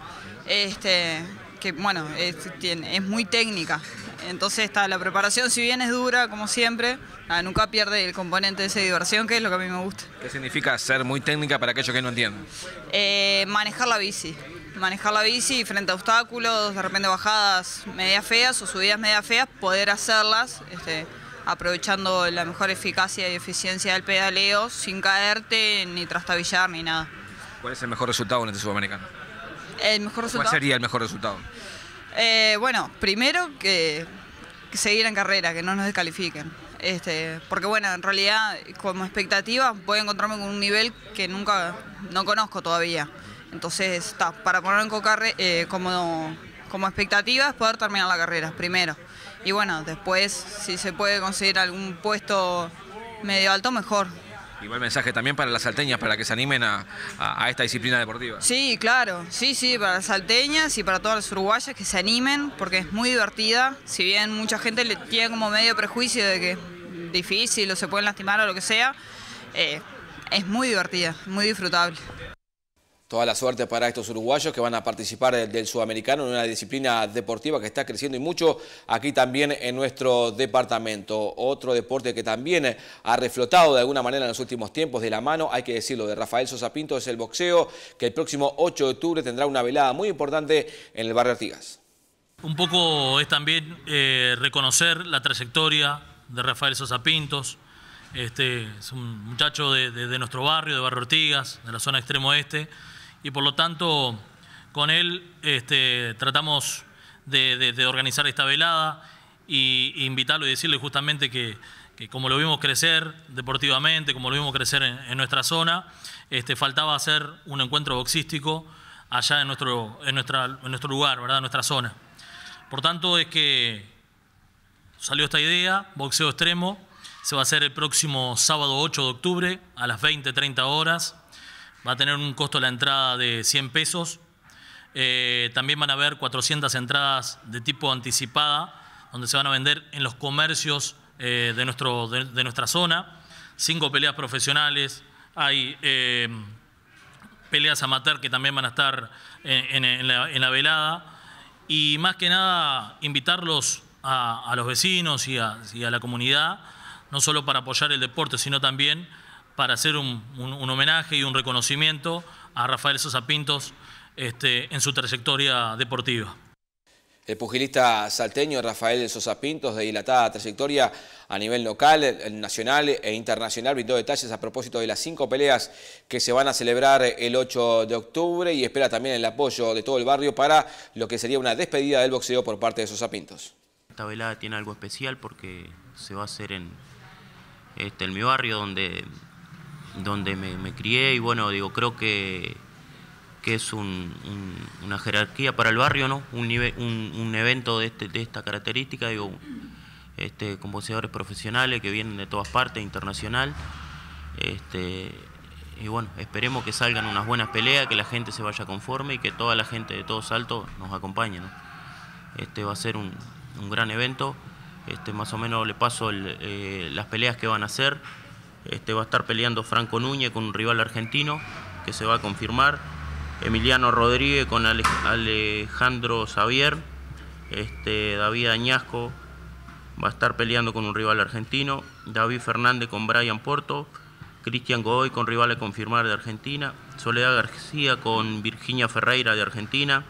este, que bueno, es, tiene, es muy técnica. Entonces está la preparación, si bien es dura, como siempre, nada, nunca pierde el componente de esa diversión, que es lo que a mí me gusta. ¿Qué significa ser muy técnica para aquellos que no entienden? Eh, manejar la bici. Manejar la bici frente a obstáculos, de repente bajadas media feas o subidas media feas, poder hacerlas, este, aprovechando la mejor eficacia y eficiencia del pedaleo, sin caerte, ni trastabillar, ni nada. ¿Cuál es el mejor resultado en este Sudamericano? El mejor resultado. ¿Cuál sería el mejor resultado? Eh, bueno, primero que, que seguir en carrera, que no nos descalifiquen. Este, porque bueno, en realidad como expectativa voy a encontrarme con un nivel que nunca, no conozco todavía. Entonces, está, para poner en carre, eh, como, como expectativa es poder terminar la carrera, primero. Y bueno, después, si se puede conseguir algún puesto medio alto, mejor. Igual mensaje también para las salteñas, para que se animen a, a, a esta disciplina deportiva. Sí, claro, sí, sí, para las salteñas y para todas las uruguayas que se animen, porque es muy divertida. Si bien mucha gente le tiene como medio prejuicio de que es difícil o se pueden lastimar o lo que sea, eh, es muy divertida, muy disfrutable. Toda la suerte para estos uruguayos que van a participar del Sudamericano en una disciplina deportiva que está creciendo y mucho aquí también en nuestro departamento. Otro deporte que también ha reflotado de alguna manera en los últimos tiempos de la mano, hay que decirlo, de Rafael Sosa Pinto, es el boxeo, que el próximo ocho de octubre tendrá una velada muy importante en el barrio Artigas. Un poco es también eh, reconocer la trayectoria de Rafael Sosa Pintos. Este, es un muchacho de, de, de nuestro barrio, de Barrio Artigas, de la zona extremo oeste. Y por lo tanto, con él este, tratamos de, de, de organizar esta velada y, y invitarlo y decirle justamente que, que como lo vimos crecer deportivamente, como lo vimos crecer en, en nuestra zona, este, faltaba hacer un encuentro boxístico allá en nuestro, en nuestra, en nuestro lugar, ¿verdad? En nuestra zona. Por tanto, es que salió esta idea, boxeo extremo, se va a hacer el próximo sábado ocho de octubre a las veinte, treinta horas. Va a tener un costo de la entrada de cien pesos. Eh, también van a haber cuatrocientas entradas de tipo anticipada, donde se van a vender en los comercios eh, de, nuestro, de, de nuestra zona. Cinco peleas profesionales. Hay eh, peleas amateur que también van a estar en, en, en, la, en la velada. Y más que nada, invitarlos a, a los vecinos y a, y a la comunidad, no solo para apoyar el deporte, sino también para hacer un, un, un homenaje y un reconocimiento a Rafael Sosa Pintos este, en su trayectoria deportiva. El pugilista salteño Rafael Sosa Pintos, de dilatada trayectoria a nivel local, nacional e internacional, brindó detalles a propósito de las cinco peleas que se van a celebrar el ocho de octubre y espera también el apoyo de todo el barrio para lo que sería una despedida del boxeo por parte de Sosa Pintos. Esta velada tiene algo especial porque se va a hacer en, este, en mi barrio donde... donde me, me crié y bueno, digo, creo que, que es un, un, una jerarquía para el barrio, ¿no? Un, nivel, un, un evento de, este, de esta característica, digo, este, con boxeadores profesionales que vienen de todas partes, internacional, este, y bueno, esperemos que salgan unas buenas peleas, que la gente se vaya conforme y que toda la gente de todo Salto nos acompañe, ¿no? Este va a ser un, un gran evento, este, más o menos le paso el, eh, las peleas que van a hacer. Este, va a estar peleando Franco Núñez con un rival argentino que se va a confirmar, Emiliano Rodríguez con Ale, Alejandro Xavier, este, David Añasco va a estar peleando con un rival argentino, David Fernández con Brian Porto, Cristian Godoy con rival a confirmar de Argentina, Soledad García con Virginia Ferreira de Argentina,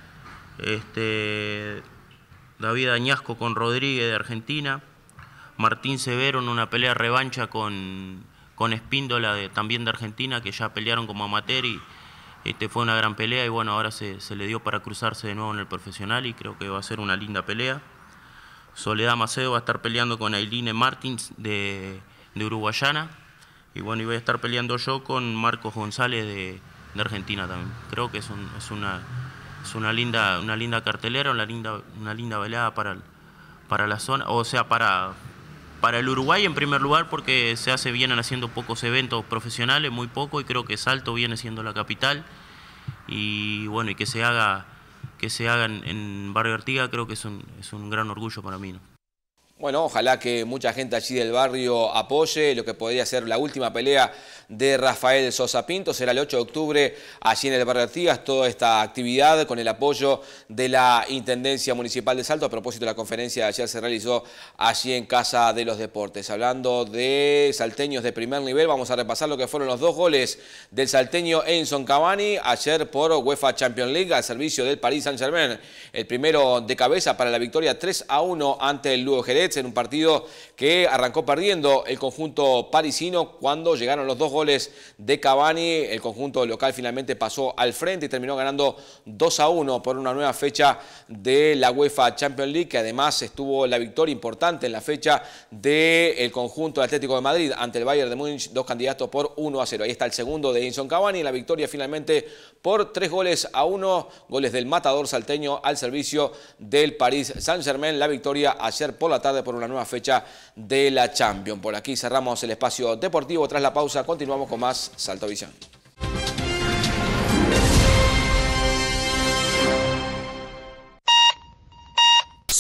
este, David Añasco con Rodríguez de Argentina, Martín Severo en una pelea revancha con, con Espíndola, de, también de Argentina, que ya pelearon como amateur y este, fue una gran pelea y bueno, ahora se, se le dio para cruzarse de nuevo en el profesional y creo que va a ser una linda pelea. Soledad Macedo va a estar peleando con Ailine Martins de, de Uruguayana y bueno, y voy a estar peleando yo con Marcos González de, de Argentina también. Creo que es, un, es, una, es una, linda, una linda cartelera, una linda, una linda velada para, el, para la zona, o sea, para... Para el Uruguay en primer lugar porque se hace, vienen haciendo pocos eventos profesionales, muy poco, y creo que Salto viene siendo la capital. Y bueno, y que se haga, que se haga en, en Barrio Artigas creo que es un, es un gran orgullo para mí, ¿no? Bueno, ojalá que mucha gente allí del barrio apoye lo que podría ser la última pelea de Rafael Sosa Pintos. Será el ocho de octubre allí en el barrio Artigas, toda esta actividad con el apoyo de la Intendencia Municipal de Salto. A propósito de la conferencia de ayer se realizó allí en Casa de los Deportes. Hablando de salteños de primer nivel, vamos a repasar lo que fueron los dos goles del salteño Edinson Cavani ayer por UEFA Champions League al servicio del Paris Saint-Germain. El primero de cabeza para la victoria tres a uno ante el Lugo Jerez, en un partido que arrancó perdiendo el conjunto parisino. Cuando llegaron los dos goles de Cavani, el conjunto local finalmente pasó al frente y terminó ganando dos a uno por una nueva fecha de la UEFA Champions League, que además estuvo la victoria importante en la fecha del conjunto Atlético de Madrid ante el Bayern de Múnich, dos candidatos por uno a cero. Ahí está el segundo de Edinson Cavani, la victoria finalmente por tres goles a uno, goles del matador salteño al servicio del Paris Saint-Germain. La victoria ayer por la tarde por una nueva fecha de la Champions. Por aquí cerramos el espacio deportivo. Tras la pausa continuamos con más Salto Visión.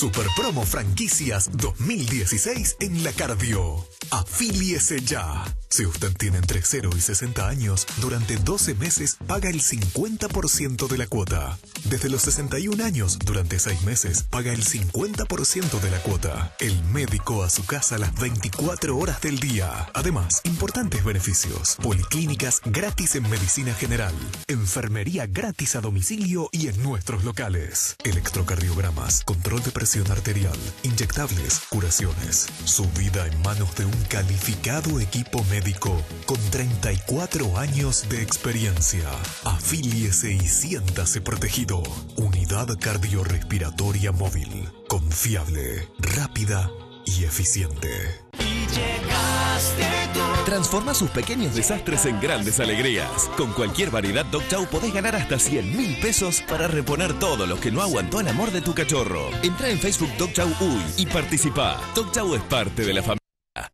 Super Promo Franquicias dos mil dieciséis en La Cardio. Afíliese ya. Si usted tiene entre cero y sesenta años, durante doce meses paga el cincuenta por ciento de la cuota. Desde los sesenta y un años, durante seis meses, paga el cincuenta por ciento de la cuota. El médico a su casa las veinticuatro horas del día. Además, importantes beneficios. Policlínicas gratis en medicina general. Enfermería gratis a domicilio y en nuestros locales. Electrocardiogramas, control de presión arterial, inyectables, curaciones. Su vida en manos de un calificado equipo médico con treinta y cuatro años de experiencia. Afíliese y siéntase protegido. Unidad cardiorrespiratoria móvil. Confiable, rápida y eficiente. Transforma sus pequeños desastres en grandes alegrías. Con cualquier variedad Dog Chow podés ganar hasta cien mil pesos para reponer todo lo que no aguantó el amor de tu cachorro. Entra en Facebook Dog Chow Uy y participa. Dog Chow es parte de la familia.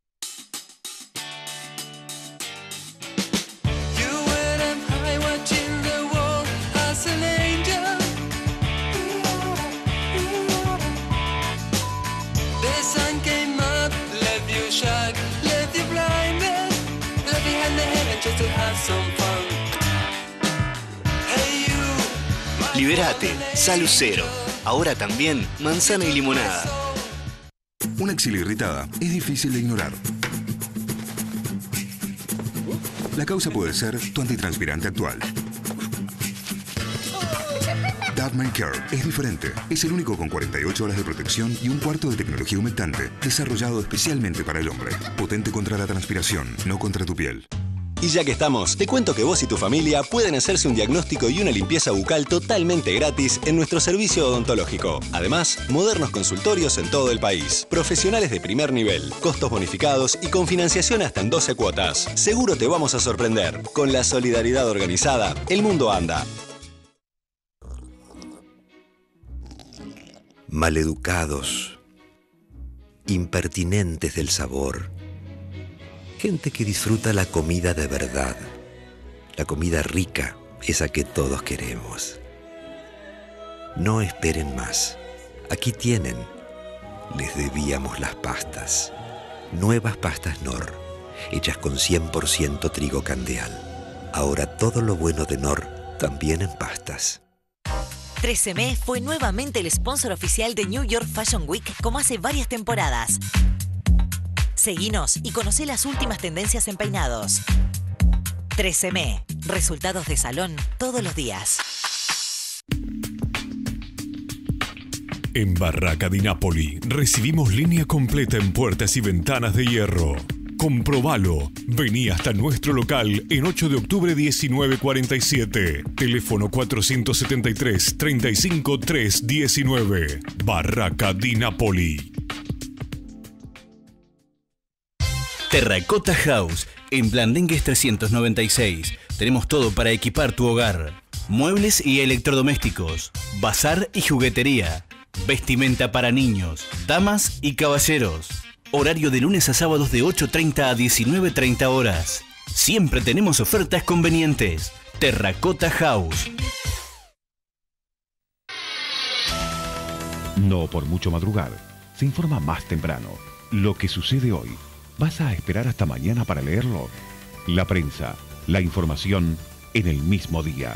Liberate, Salucero. Ahora también manzana y limonada. Una axila irritada es difícil de ignorar. La causa puede ser tu antitranspirante actual. Dadman Care es diferente. Es el único con cuarenta y ocho horas de protección y un cuarto de tecnología humectante, desarrollado especialmente para el hombre. Potente contra la transpiración, no contra tu piel. Y ya que estamos, te cuento que vos y tu familia pueden hacerse un diagnóstico y una limpieza bucal totalmente gratis en nuestro servicio odontológico. Además, modernos consultorios en todo el país. Profesionales de primer nivel, costos bonificados y con financiación hasta en doce cuotas. Seguro te vamos a sorprender. Con la solidaridad organizada, el mundo anda. Maleducados, impertinentes del sabor. Gente que disfruta la comida de verdad, la comida rica, esa que todos queremos. No esperen más. Aquí tienen. Les debíamos las pastas. Nuevas pastas Knorr, hechas con cien por ciento trigo candeal. Ahora todo lo bueno de Knorr, también en pastas. trece eme fue nuevamente el sponsor oficial de New York Fashion Week como hace varias temporadas. Seguinos y conocé las últimas tendencias en peinados. trece eme, resultados de salón todos los días. En Barraca di Napoli recibimos línea completa en puertas y ventanas de hierro. Comprobalo. Vení hasta nuestro local en ocho de octubre diecinueve cuarenta y siete. Teléfono cuatrocientos setenta y tres, treinta y cinco, trescientos diecinueve. Barraca di Napoli. Terracota House, en Blandengues trescientos noventa y seis. Tenemos todo para equipar tu hogar. Muebles y electrodomésticos, bazar y juguetería, vestimenta para niños, damas y caballeros. Horario de lunes a sábados de ocho treinta a diecinueve treinta horas. Siempre tenemos ofertas convenientes. Terracota House. No por mucho madrugar. Se informa más temprano. Lo que sucede hoy. ¿Vas a esperar hasta mañana para leerlo? La prensa, la información en el mismo día.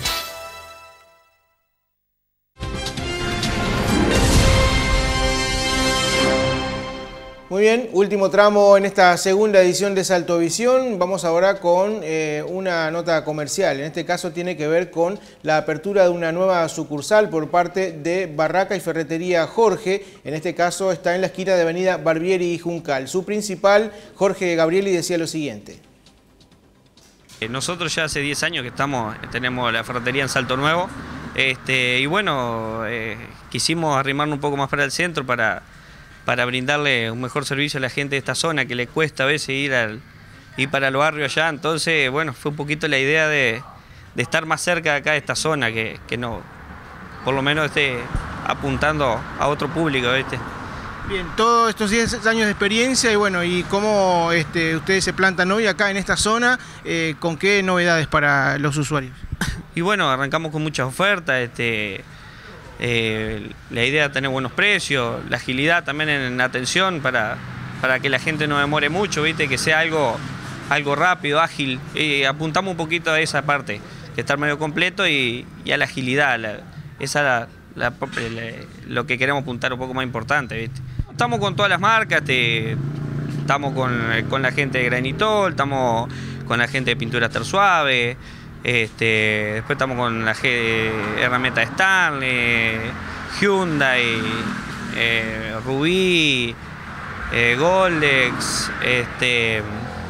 Muy bien, último tramo en esta segunda edición de Salto Visión. Vamos ahora con eh, una nota comercial. En este caso tiene que ver con la apertura de una nueva sucursal por parte de Barraca y Ferretería Jorge. En este caso está en la esquina de avenida Barbieri y Juncal. Su principal, Jorge Gabrieli, decía lo siguiente. Nosotros ya hace diez años que estamos, tenemos la ferretería en Salto Nuevo. Este, y bueno, eh, quisimos arrimarnos un poco más para el centro para... para brindarle un mejor servicio a la gente de esta zona que le cuesta a veces ir, al, ir para el barrio allá. Entonces, bueno, fue un poquito la idea de, de estar más cerca de acá de esta zona, que, que no, por lo menos esté apuntando a otro público, ¿viste? Bien, todos estos diez años de experiencia y bueno, y cómo este, ustedes se plantan hoy acá en esta zona, eh, ¿con qué novedades para los usuarios? Y bueno, arrancamos con muchas ofertas, este... Eh, la idea es tener buenos precios, la agilidad también en la atención para, para que la gente no demore mucho, ¿viste? Que sea algo, algo rápido, ágil. Eh, apuntamos un poquito a esa parte, que estar medio completo y, y a la agilidad. La, esa la, la, la, lo que queremos apuntar un poco más importante, ¿viste? Estamos con todas las marcas, te, estamos con, con la gente de Granitol, estamos con la gente de Pintura Ter Suave. Este, después estamos con la G, herramienta de Stanley, Hyundai, eh, Rubí, eh, Goldex, este,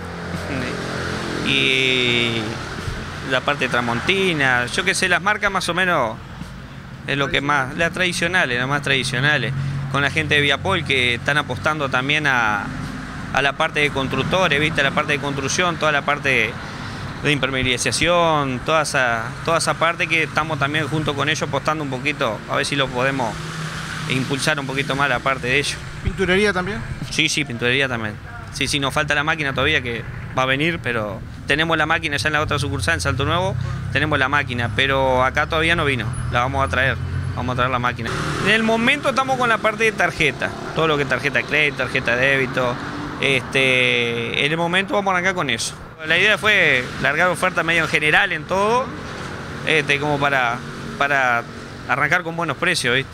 y la parte de Tramontina. Yo que sé, las marcas más o menos es lo que más, las tradicionales, las más tradicionales. Con la gente de Viapol que están apostando también a, a la parte de constructores, ¿viste? La parte de construcción, toda la parte de, de impermeabilización, toda esa, toda esa parte que estamos también junto con ellos apostando un poquito, a ver si lo podemos impulsar un poquito más la parte de ellos. ¿Pinturería también? Sí, sí, pinturería también. Sí, sí, nos falta la máquina todavía que va a venir, pero tenemos la máquina ya en la otra sucursal, en Salto Nuevo, tenemos la máquina, pero acá todavía no vino, la vamos a traer, vamos a traer la máquina. En el momento estamos con la parte de tarjeta, todo lo que es tarjeta de crédito, tarjeta de débito, este, en el momento vamos a arrancar con eso. La idea fue largar oferta medio en general en todo, este, como para, para arrancar con buenos precios, ¿viste?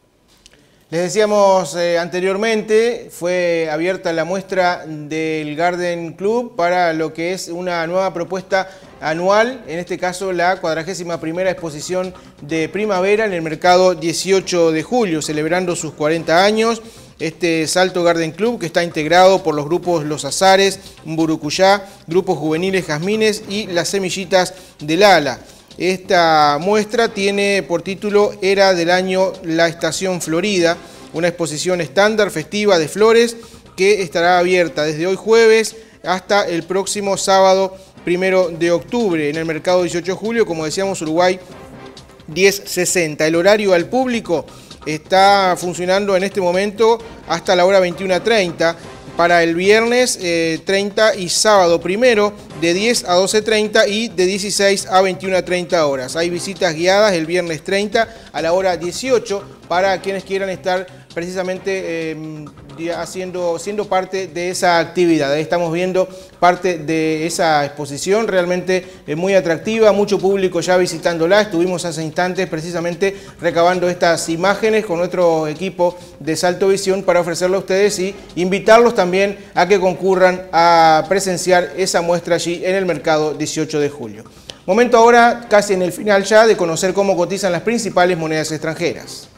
Les decíamos eh, anteriormente, fue abierta la muestra del Garden Club para lo que es una nueva propuesta anual, en este caso la cuadragésima primera exposición de primavera en el mercado dieciocho de julio, celebrando sus cuarenta años. Este Salto Garden Club, que está integrado por los grupos Los Azares, Burucuyá, grupos juveniles Jazmines y Las Semillitas del Ala. Esta muestra tiene por título Era del año La Estación Florida, una exposición estándar festiva de flores que estará abierta desde hoy jueves hasta el próximo sábado primero de octubre en el mercado dieciocho de julio, como decíamos, Uruguay diez sesenta. El horario al público está funcionando en este momento hasta la hora veintiuna treinta. Para el viernes eh, treinta y sábado primero de diez a doce treinta y de dieciséis a veintiuna treinta horas. Hay visitas guiadas el viernes treinta a la hora dieciocho para quienes quieran estar precisamente eh, haciendo, siendo parte de esa actividad. Ahí estamos viendo parte de esa exposición, realmente eh, muy atractiva, mucho público ya visitándola. Estuvimos hace instantes precisamente recabando estas imágenes con nuestro equipo de Salto Visión para ofrecerlo a ustedes y invitarlos también a que concurran a presenciar esa muestra allí en el mercado dieciocho de julio. Momento ahora, casi en el final ya, de conocer cómo cotizan las principales monedas extranjeras.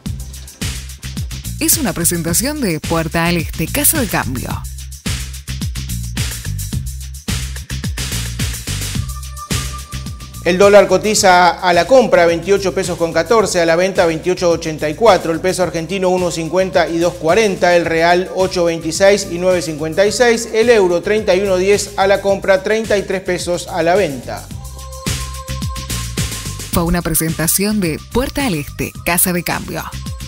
Es una presentación de Puerta al Este, Casa de Cambio. El dólar cotiza a la compra veintiocho pesos con catorce, a la venta veintiocho ochenta y cuatro, el peso argentino uno cincuenta y dos cuarenta, el real ocho veintiséis y nueve cincuenta y seis, el euro treinta y uno diez a la compra, treinta y tres pesos a la venta. Fue una presentación de Puerta al Este, Casa de Cambio.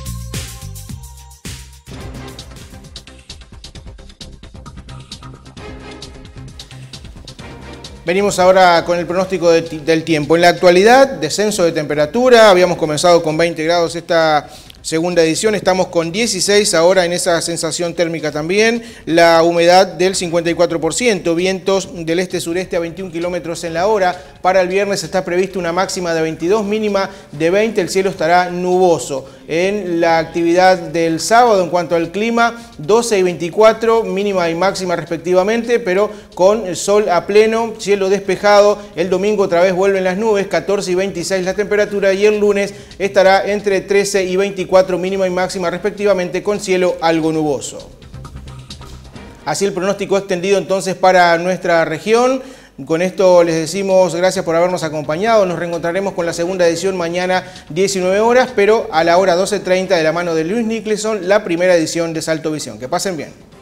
Venimos ahora con el pronóstico de, del tiempo. En la actualidad, descenso de temperatura, habíamos comenzado con veinte grados esta segunda edición, estamos con dieciséis ahora en esa sensación térmica también, la humedad del cincuenta y cuatro por ciento, vientos del este-sureste a veintiún kilómetros en la hora, para el viernes está prevista una máxima de veintidós, mínima de veinte, el cielo estará nuboso. En la actividad del sábado, en cuanto al clima, doce y veinticuatro, mínima y máxima respectivamente, pero con sol a pleno, cielo despejado. El domingo otra vez vuelven las nubes, catorce y veintiséis la temperatura, y el lunes estará entre trece y veinticuatro, mínima y máxima respectivamente, con cielo algo nuboso. Así el pronóstico extendido entonces para nuestra región. Con esto les decimos gracias por habernos acompañado. Nos reencontraremos con la segunda edición mañana diecinueve horas, pero a la hora doce treinta de la mano de Luis Nicholson, la primera edición de Salto Visión. Que pasen bien.